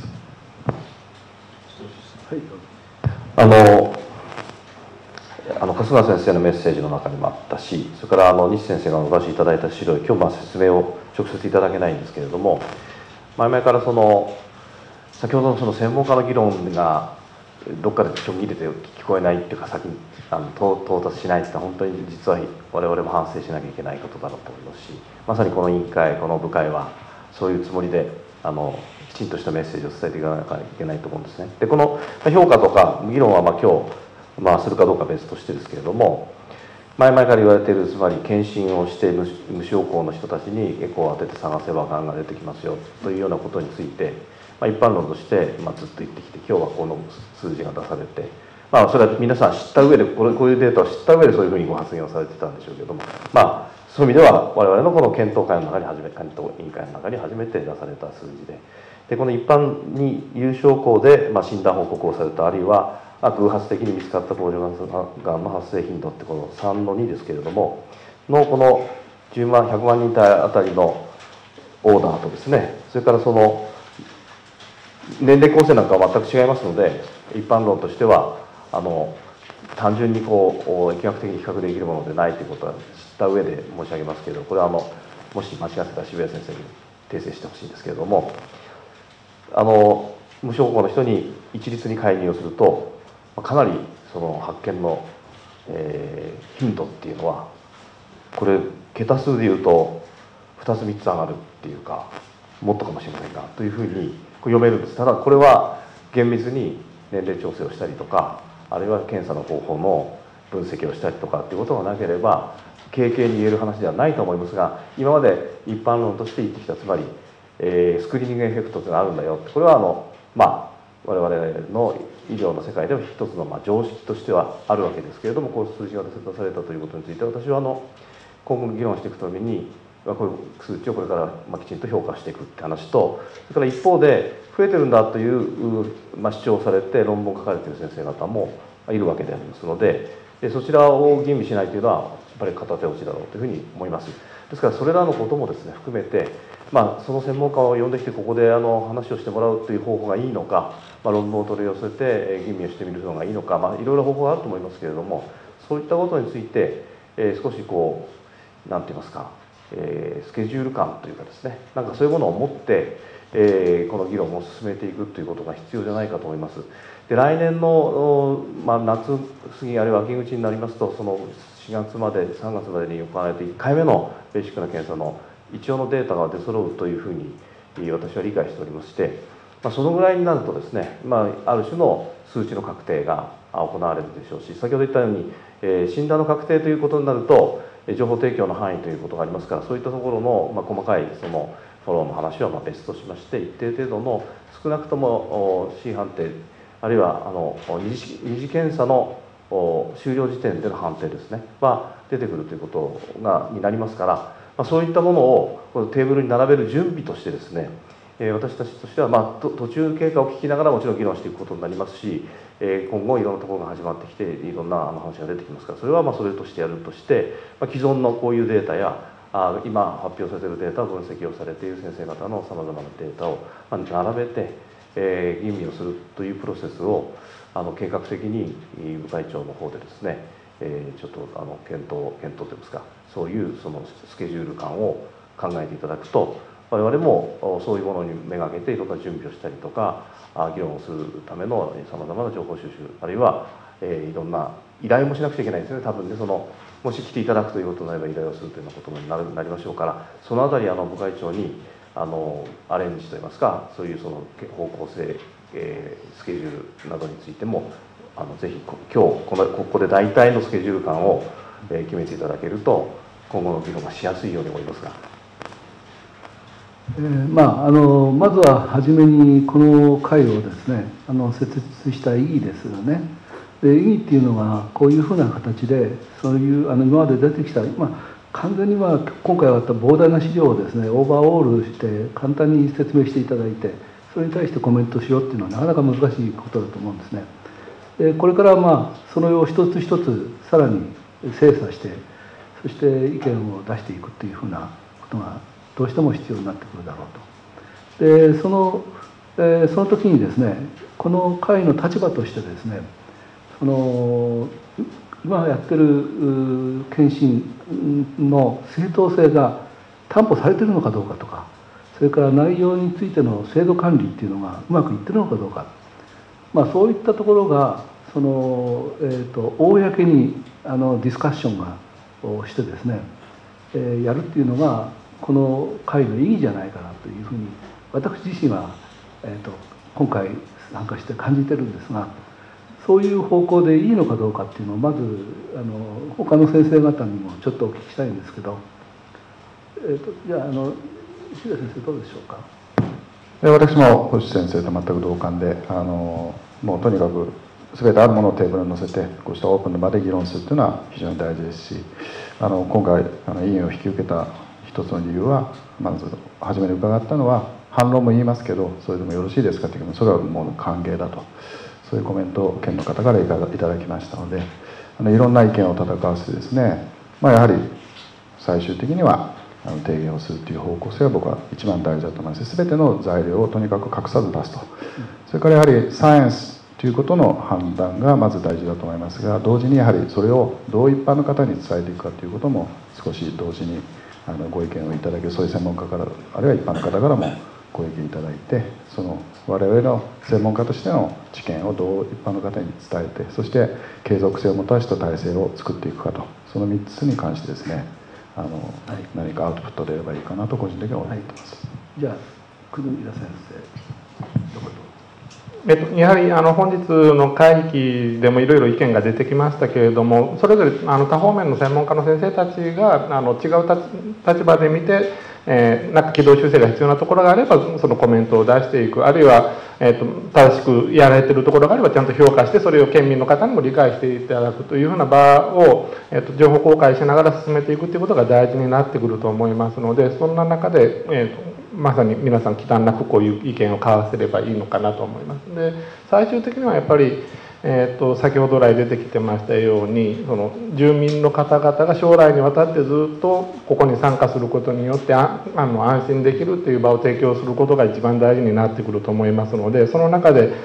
春日先生のメッセージの中にもあったし、それから西先生がお出しいただいた資料、今日説明を直接いただけないんですけれども、前々から先ほどの専門家の議論がどっかでちょん切れて聞こえないっていうか、先に到達しないって本当に実は我々も反省しなきゃいけないことだろうと思いますし、まさにこの委員会、この部会はそういうつもりできちんとしたメッセージを伝えていかなきゃいけないと思うんですね。でこの評価とか議論は今日するかどうかは別としてですけれども、前々から言われている、つまり検診をして無症候の人たちにエコーを当てて探せばがんが出てきますよというようなことについて、一般論として、ずっと言ってきて、今日はこの数字が出されて、それは皆さん知った上でこういうデータを知った上でそういうふうにご発言をされてたんでしょうけども、そういう意味では我々のこの検討会の中に検討委員会の中に初めて出された数字で、この一般に有症候で診断報告をされた、あるいは偶発的に見つかった甲状がんの発生頻度ってこの3の2ですけれどもこの100万人あたりのオーダーとですね、それからその年齢構成なんかは全く違いますので、一般論としては単純に疫学的に比較できるものでないということは知った上で申し上げますけれど、これはもし間違ってたら渋谷先生に訂正してほしいんですけれども、無症候の人に一律に介入をするとかなりその発見の、頻度っていうのはこれ桁数でいうと2つ3つ上がるっていうか、もっとかもしれませんがというふうに読めるんです。ただこれは厳密に年齢調整をしたりとか、あるいは検査の方法の分析をしたりとかっていうことがなければ軽々に言える話ではないと思いますが、今まで一般論として言ってきた、つまり、スクリーニングエフェクトというのがあるんだよ、これは我々の医療の世界では一つの常識としてはあるわけですけれども、こういう数字が出されたということについて、私は今後の議論していくためにこういう数値をこれからきちんと評価していくって話と、それから一方で増えてるんだという主張をされて論文を書かれている先生方もいるわけでありますので、そちらを吟味しないというのはやっぱり片手落ちだろうというふうに思います。ですからそれらのこともですね含めて、その専門家を呼んできてここで話をしてもらうという方法がいいのか、論文を取り寄せて吟味をしてみるのがいいのか、いろいろ方法があると思いますけれども、そういったことについて、少し何て言いますか、スケジュール感というかですね、そういうものを持って、この議論を進めていくということが必要じゃないかと思います。で来年の、夏過ぎあるいは秋口になりますと、その4月まで3月までに行われて1回目のベーシックな検査の一応のデータが出揃うというふうに私は理解しておりまして、そのぐらいになるとですね、ある種の数値の確定が行われるでしょうし、先ほど言ったように、診断の確定ということになると情報提供の範囲ということがありますから、そういったところの、細かいそのフォローの話は別としまして、一定程度の少なくとも C 判定、あるいは二次検査の終了時点での判定ですねは出てくるということになりますから、そういったものをこのテーブルに並べる準備としてですね、私たちとしては、途中経過を聞きながらもちろん議論していくことになりますし、今後いろんなところが始まってきていろんな話が出てきますから、それはそれとしてやるとして、既存のこういうデータや今発表されているデータを分析をされている先生方のさまざまなデータを並べて、吟味をするというプロセスを計画的に部会長の方でですね、ちょっと検討といいますか、そういうそのスケジュール感を考えていただくと、我々もそういうものに目がけていろんな準備をしたりとか、議論をするためのさまざまな情報収集、あるいはいろんな依頼もしなくちゃいけないですね。多分ね、もし来ていただくということになれば依頼をするというようなことになりましょうから、そのあたり部会長にアレンジといいますか、そういうその方向性、スケジュールなどについてもぜひ今日ここで大体のスケジュール感を決めていただけると今後の議論がしやすいように思いますが。 まずは初めにこの会をですね設立した意義ですよね。で意義っていうのはこういうふうな形でそういう今まで出てきた、完全に今回あった膨大な資料をですねオーバーオールして簡単に説明していただいて、それに対してコメントしようっていうのはなかなか難しいことだと思うんですね。でこれからその一つ一つさらに精査して、そして意見を出していくっていうふうなことがどうしても必要になってくるだろうと。でその時にですね、この会の立場としてですね、今やってる検診の正当性が担保されているのかどうかとか、それから内容についての制度管理っていうのがうまくいってるのかどうか、そういったところが公にディスカッションをしてですね、やるっていうのがこの会の意義じゃないかなというふうに私自身は、今回参加して感じてるんですが、そういう方向でいいのかどうかっていうのをまず他の先生方にもちょっとお聞きしたいんですけど、じゃあ石田先生どうでしょうか。 私も星先生と全く同感で、もうとにかく全てあるものをテーブルに載せてこうしたオープンの場で議論するというのは非常に大事ですし、今回委員を引き受けた一つの理由は、まず初めに伺ったのは反論も言いますけどそれでもよろしいですかという、それはもう歓迎だと、そういうコメントを県の方からいただきましたので、いろんな意見を戦わせてですね、やはり最終的には提言をするという方向性が僕は一番大事だと思います。全ての材料をとにかく隠さず出すと、それからやはりサイエンスということの判断がまず大事だと思いますが、同時にやはりそれをどう一般の方に伝えていくかということも少し同時にご意見をいただける、そういう専門家からあるいは一般の方からもご意見いただいて、その我々の専門家としての知見をどう一般の方に伝えて、そして継続性を持たせた体制を作っていくかと、その3つに関してですね、何かアウトプット出ればいいかなと個人的には思っています。 じゃあ久留田先生、 やはり本日の会議でもいろいろ意見が出てきましたけれども、それぞれ多方面の専門家の先生たちが違う立場で見て、なんか軌道修正が必要なところがあればそのコメントを出していく、あるいは、正しくやられているところがあればちゃんと評価して、それを県民の方にも理解していただくというふうな場を、情報公開しながら進めていくということが大事になってくると思いますので、そんな中で、まさに皆さん忌憚なくこういう意見を交わせればいいのかなと思います。で最終的にはやっぱり先ほど来出てきてましたように、その住民の方々が将来にわたってずっとここに参加することによって安心できるという場を提供することが一番大事になってくると思いますので、その中で、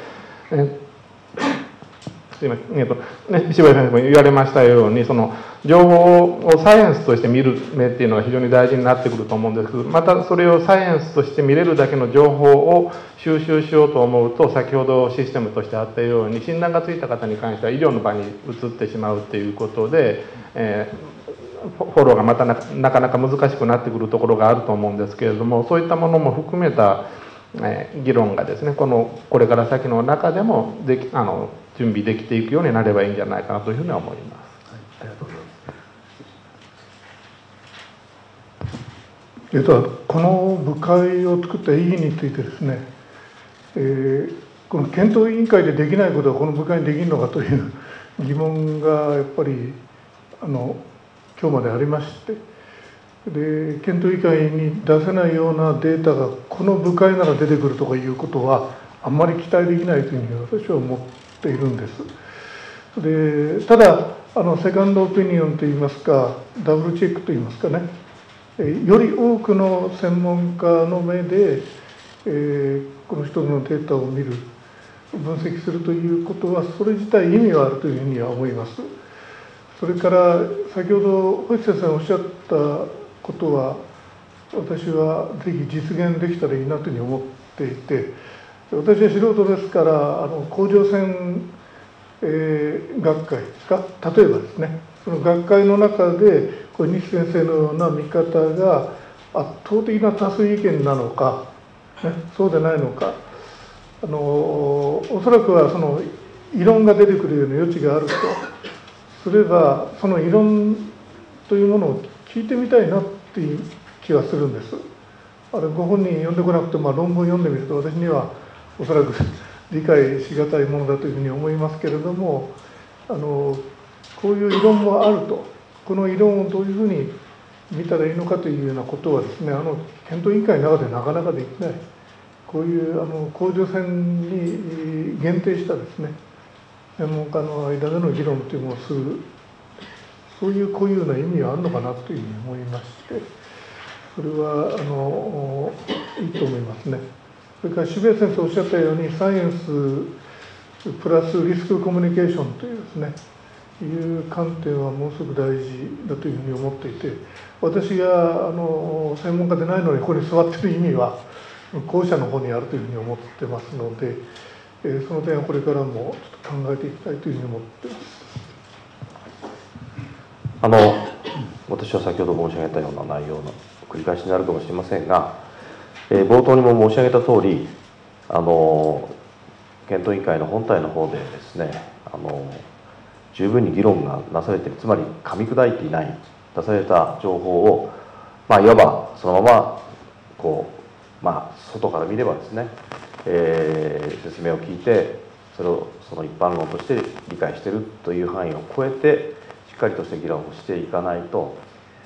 すいません、石橋先生も言われましたように、その情報をサイエンスとして見る目っていうのは非常に大事になってくると思うんですけど、またそれをサイエンスとして見れるだけの情報を収集しようと思うと、先ほどシステムとしてあったように診断がついた方に関しては医療の場に移ってしまうということで、フォローがまたなかなか難しくなってくるところがあると思うんですけれども、そういったものも含めた議論がですね、これから先の中でも準備できていくようになればいいんじゃないかなというふうには思います。 ありがとうございます。 この部会を作った意義についてですね、この検討委員会でできないことはこの部会にできるのかという疑問がやっぱり今日までありまして、で検討委員会に出せないようなデータがこの部会なら出てくるとかいうことはあんまり期待できないというふうに私は思っているんです。でただセカンドオピニオンといいますかダブルチェックといいますかね、 より多くの専門家の目で、この一つのデータを見る、分析するということは、それ自体意味があるというふうには思います。それから先ほど星先生がおっしゃったことは、私はぜひ実現できたらいいなというふうに思っていて、私は素人ですから、甲状腺、学会ですか、例えばですね、その学会の中で小西先生のような見方が圧倒的な多数意見なのか、ね、そうでないのか、おそらくはその異論が出てくるような余地があるとすれば、その異論というものを聞いてみたいなっていう気はするんです。ご本人読んでこなくても、論文読んでみると私にはおそらく理解しがたいものだというふうに思いますけれども、こういう異論もあると、この異論をどういうふうに見たらいいのかというようなことはですね、検討委員会の中でなかなかできない、こういう甲状腺に限定したですね、専門家の間での議論というのをする、そういう固有な意味はあるのかなというふうに思いまして、それはいいと思いますね。それから渋谷先生おっしゃったように、サイエンスプラスリスクコミュニケーションというですね、いう観点はものすごく大事だというふうに思っていて、私が専門家でないのにここに座っている意味は後者の方にあるというふうに思ってますので、その点はこれからもちょっと考えていきたいというふうに思っています。 私は先ほど申し上げたような内容の繰り返しになるかもしれませんが、冒頭にも申し上げた通り、検討委員会の本体の方でですね、十分に議論がなされている、つまり噛み砕いていない、出された情報を、いわばそのまま外から見ればですね、説明を聞いて、それをその一般論として理解しているという範囲を超えて、しっかりとした議論をしていかないと、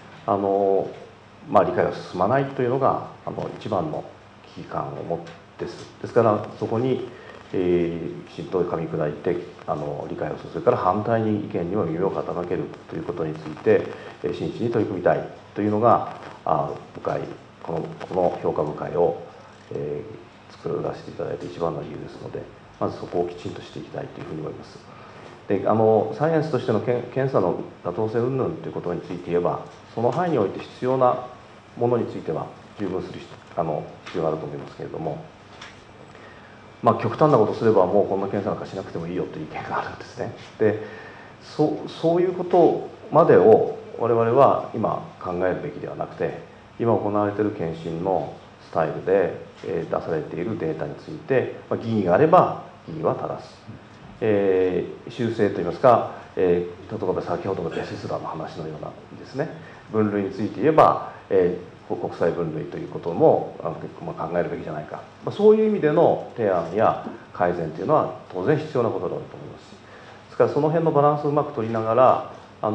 理解が進まないというのが一番の危機感を持ってです。ですからそこにきちんと噛み砕いて理解をする、それから反対に意見にも耳を傾けるということについて真摯に取り組みたいというのが部会、この評価部会を作らせていただいて一番の理由ですので、まずそこをきちんとしていきたいというふうに思います。でサイエンスとしての検査の妥当性云々ということについて言えば、その範囲において必要なものについては十分する必要があると思いますけれども、極端なことをすればもうこんな検査なんかしなくてもいいよという意見があるんですね。でそういうことまでを我々は今考えるべきではなくて、今行われている検診のスタイルで出されているデータについて、疑義があれば疑義は正す、修正といいますか、例えば先ほどのベシスラの話のようなですね、分類について言えば、国際分類ということも考えるべきじゃないか、そういう意味での提案や改善というのは当然必要なことだと思います。ですからその辺のバランスをうまく取りながら、先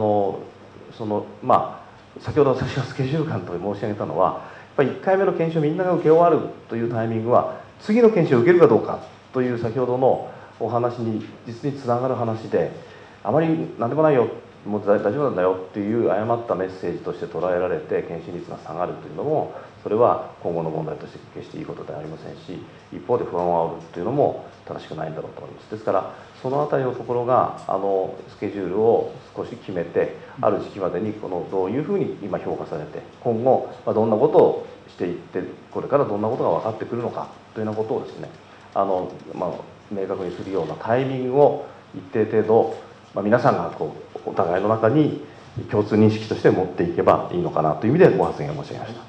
ほど私がスケジュール感と申し上げたのは、やっぱり1回目の研修をみんなが受け終わるというタイミングは、次の研修を受けるかどうかという先ほどのお話に実につながる話で、あまり何でもないよ、もう大丈夫なんだよっていう誤ったメッセージとして捉えられて検診率が下がるというのも、それは今後の問題として決していいことではありませんし、一方で不安を煽るというのも正しくないんだろうと思います。ですからそのあたりのところがスケジュールを少し決めて、ある時期までにどういうふうに今評価されて、今後どんなことをしていって、これからどんなことが分かってくるのかというようなことをですね、明確にするようなタイミングを一定程度、皆さんがお互いの中に共通認識として持っていけばいいのかなという意味でご発言を申し上げました。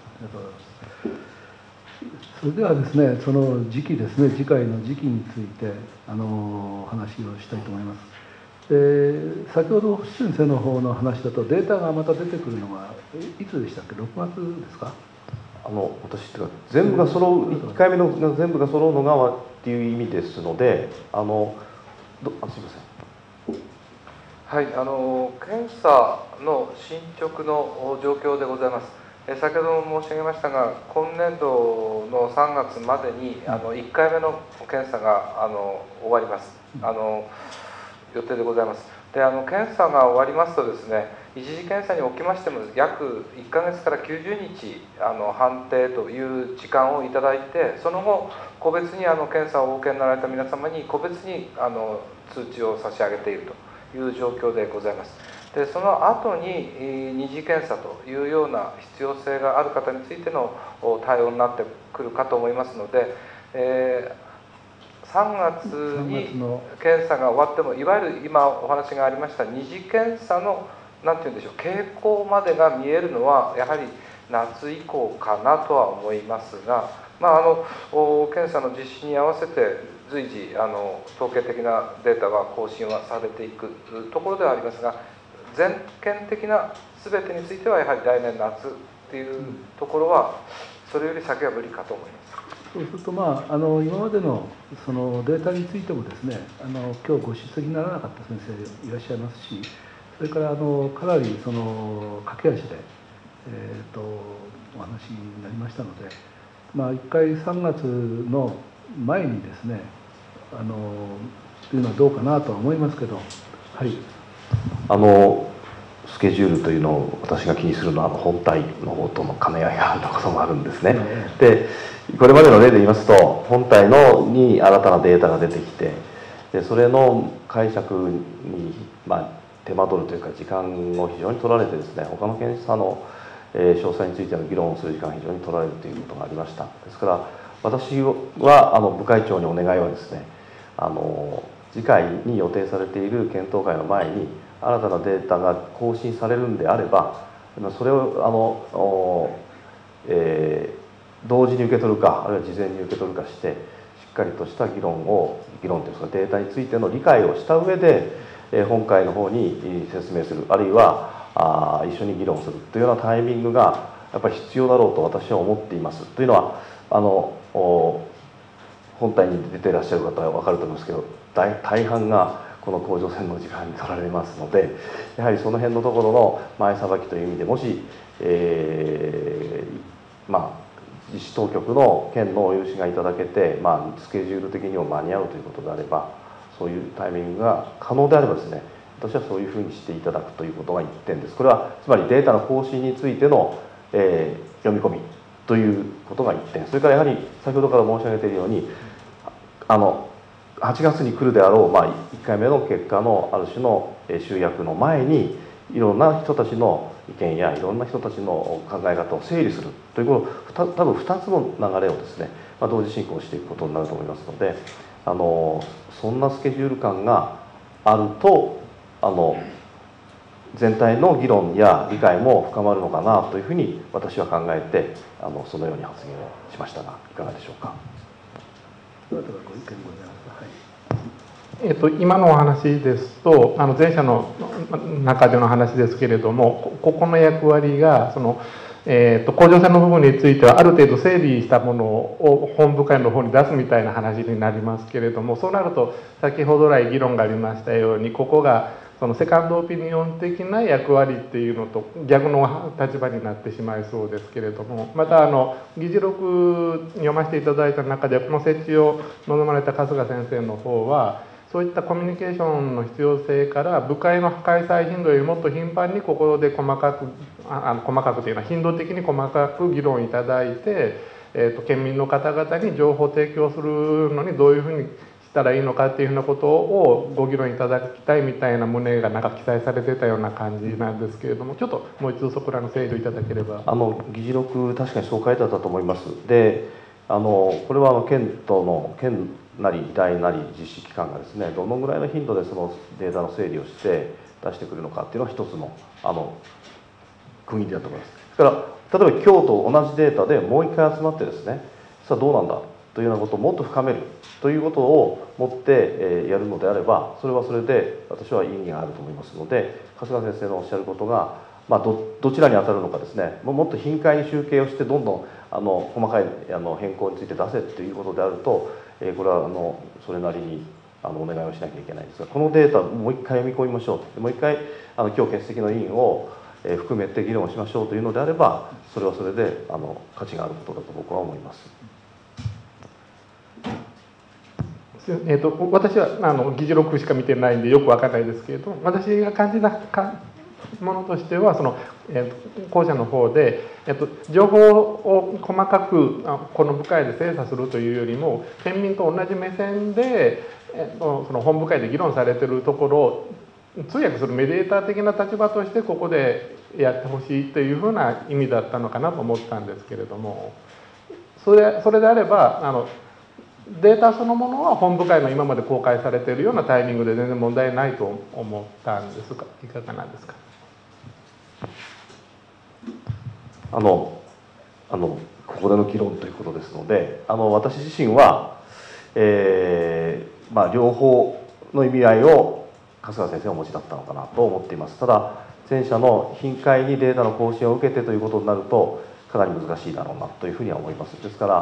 それではですね、その時期ですね、次回の時期について話をしたいと思います。先ほど星先生の方の話だと、データがまた出てくるのがいつでしたっけ、6月ですか。 私というか全部が揃う、1回目の全部が揃うのがっていう意味ですので、すみません。 はい、検査の進捗の状況でございます。先ほども申し上げましたが、今年度の3月までに1回目の検査が終わります。予定でございます。 で検査が終わりますとですね、一次検査におきましても約1ヶ月から90日判定という時間をいただいて、その後個別に検査をお受けになられた皆様に個別に通知を差し上げているという状況でございます。でその後に二次検査というような必要性がある方についての対応になってくるかと思いますので、3月に検査が終わっても、いわゆる今お話がありました二次検査の何て言うんでしょう、傾向までが見えるのはやはり夏以降かなとは思いますが、検査の実施に合わせて随時統計的なデータは更新はされていくところではありますが、全県的な全てについてはやはり来年夏っていうところはそれより先は無理かと思います。 そうすると、今までのそのデータについてもですね、今日ご出席にならなかった先生いらっしゃいますし、それからかなりその駆け足で、お話になりましたので、1回3月の前にですね、というのはどうかなとは思いますけど、はい。 スケジュールというのを私が気にするのは本体の方との兼ね合いがあることもあるんですね。でこれまでの例で言いますと、本体に新たなデータが出てきて、でそれの解釈に、手間取るというか時間を非常に取られてですね、他の検査の詳細についての議論をする時間が非常に取られるということがありました。ですから私は部会長にお願いはですね、次回に予定されている検討会の前に新たなデータが更新されるんであれば、それを同時に受け取るか、あるいは事前に受け取るかして、しっかりとした議論というんですか、データについての理解をした上で本会の方に説明する、あるいは一緒に議論するというようなタイミングがやっぱり必要だろうと私は思っています。というのは本体に出ていらっしゃる方は分かると思いますけど、大半がこの甲状腺の時間に取られますので、やはりその辺のところの前さばきという意味で、もし、実施当局の県のお許しがいただけて、スケジュール的にも間に合うということであれば、そういうタイミングが可能であればですね、私はそういうふうにしていただくということが1点です。これはつまりデータの更新についての、読み込みということが1点、それからやはり先ほどから申し上げているように、8月に来るであろう、1回目の結果のある種の集約の前に、いろんな人たちの意見やいろんな人たちの考え方を整理するという多分2つの流れをですね、同時進行していくことになると思いますので、そんなスケジュール感があると全体の議論や理解も深まるのかなというふうに私は考えてそのように発言をしましたが、いかがでしょうか。 今のお話ですと、前者の中での話ですけれども、ここの役割が甲状腺の部分についてはある程度整理したものを本部会の方に出すみたいな話になりますけれども、そうなると先ほど来議論がありましたように、ここがそのセカンドオピニオン的な役割っていうのと逆の立場になってしまいそうですけれども、また議事録読ませていただいた中でこの設置を望まれた春日先生の方は、そういったコミュニケーションの必要性から部会の開催頻度よりもっと頻繁にここで細かくというのは頻度的に細かく議論いただいて、県民の方々に情報提供するのにどういうふうにしたらいいのかっていうふうなことをご議論いただきたいみたいな旨が記載されてたような感じなんですけれども、ちょっともう一度そこらの整理をいただければ。 議事録確かにそう書いてあったと思います。でこれは県なり議会なり実施機関がですね、どのぐらいの頻度でそのデータの整理をして出してくるのかっていうのは一つの区切りだと思います。だから例えば今日と同じデータでもう一回集まってですね、さあどうなんだというようなことをもっと深めるということを持ってやるのであれば、それはそれで私は意義があると思いますので、春日先生のおっしゃることがどちらに当たるのかですね、もっと頻回に集計をしてどんどん細かい変更について出せということであると、これはそれなりにお願いをしなきゃいけないんですが、このデータをもう一回読み込みましょう、もう一回今日欠席の委員を含めて議論をしましょうというのであれば、それはそれで価値があることだと僕は思います。 私は議事録しか見てないんでよくわからないですけれども、私が感じたものとしては、後者の方で、情報を細かくこの部会で精査するというよりも、県民と同じ目線で、その本部会で議論されているところを通訳するメディエーター的な立場としてここでやってほしいというふうな意味だったのかなと思ったんですけれども、それであればデータそのものは本部会の今まで公開されているようなタイミングで全然問題ないと思ったんですが、いかがなんですか。 ここでの議論ということですので、私自身は、両方の意味合いを春日先生はお持ちだったのかなと思っています。ただ前者の頻回にデータの更新を受けてということになるとかなり難しいだろうなというふうには思います。ですから、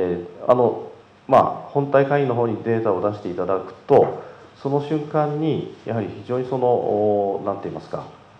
本体会議の方にデータを出していただくと、その瞬間にやはり非常に何て言いますか、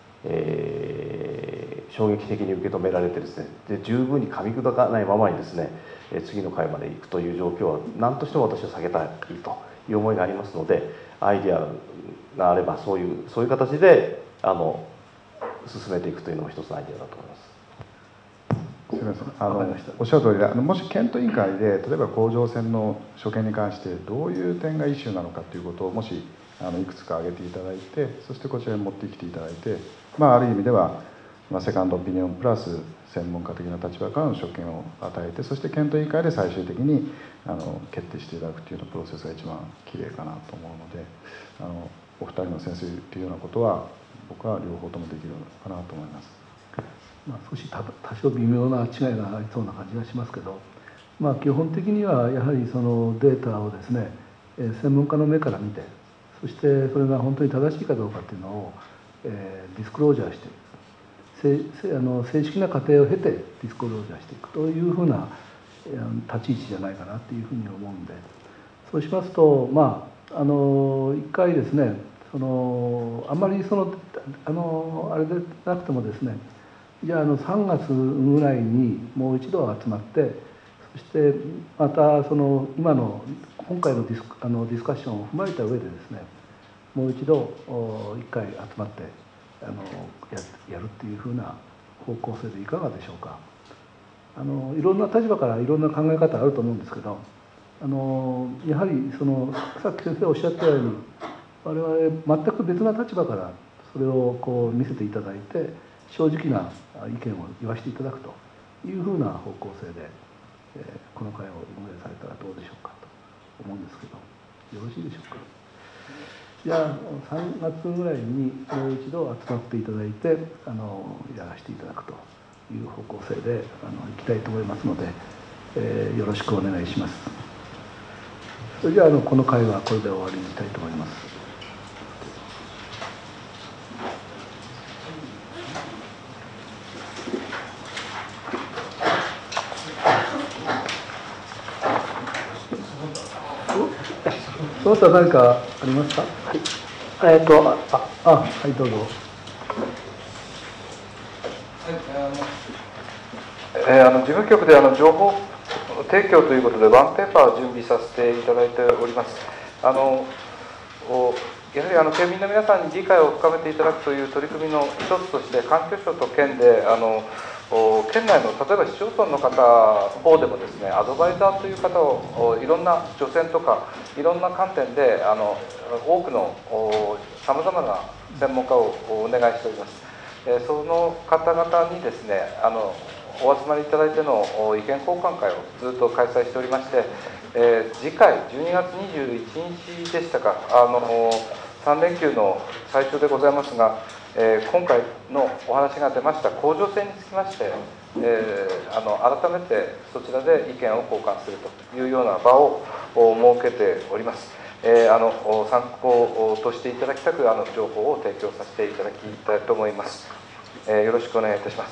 衝撃的に受け止められてですね、で十分に噛み砕かないままにですね、次の回まで行くという状況は何としても私は避けたいという思いがありますので、アイデアがあればそういう形で進めていくというのも一つのアイデアだと思います。 すみません、おっしゃる通りで、もし検討委員会で例えば甲状腺の所見に関してどういう点がイシューなのかということをもしいくつか挙げていただいて、そしてこちらに持ってきていただいて、ある意味では、セカンドオピニオンプラス専門家的な立場からの所見を与えて、そして検討委員会で最終的に決定していただくというようなプロセスが一番きれいかなと思うので、お二人の先生というようなことは僕は両方ともできるのかなと思います。 少し多少微妙な違いがありそうな感じがしますけど、基本的にはやはりそのデータをですね、専門家の目から見て、そしてそれが本当に正しいかどうかっていうのを、ディスクロージャーしていく、正式な過程を経てディスクロージャーしていくというふうな立ち位置じゃないかなというふうに思うんで、そうしますと一回ですね、あまりあれでなくてもですね、じゃあ3月ぐらいにもう一度集まって、そしてまた今の今回のディスカッションを踏まえた上でですね、もう一度一回集まってやるっていうふうな方向性でいかがでしょうか。いろんな立場からいろんな考え方あると思うんですけど、やはりさっき先生おっしゃったように、我々全く別な立場からそれを見せていただいて、正直な意見を言わせていただくというふうな方向性で、この会を運営されたらどうでしょうかと思うんですけど、よろしいでしょうか。じゃあ3月ぐらいにもう一度集まっていただいてやらせていただくという方向性でいきたいと思いますので、よろしくお願いします。それじゃあこの会はこれで終わりにしたいと思います。その他何かありますか。はい、はいどうぞ。 事務局で情報提供ということでワンペーパーを準備させていただいております。やはり県民の皆さんに理解を深めていただくという取り組みの一つとして、環境省と県で県内の例えば市町村の方方でもですね、アドバイザーという方をいろんな除染とかいろんな観点で多くのさまざまな専門家をお願いしております。その方々にですね、お集まりいただいての意見交換会をずっと開催しておりまして、次回12月21日でしたか、3連休の最初でございますが、今回のお話が出ました甲状腺につきまして、改めてそちらで意見を交換するというような場を設けております。参考としていただきたく情報を提供させていただきたいと思います。よろしくお願いいたします。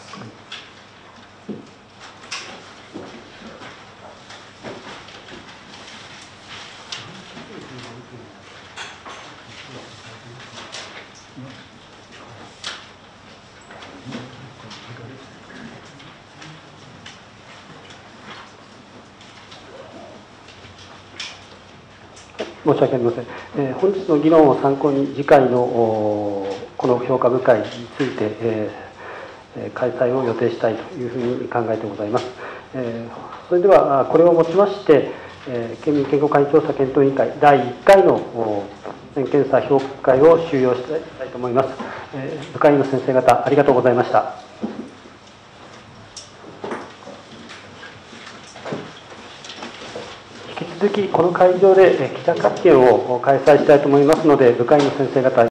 申し訳ありません。本日の議論を参考に、次回のこの評価部会について、開催を予定したいというふうに考えてございます。それでは、これをもちまして、県民健康管理調査検討委員会第1回の検査評価会を終了したいと思います。部会員の先生方、ありがとうございました。引き続き、この会場で記者会見を開催したいと思いますので、部会員の先生方、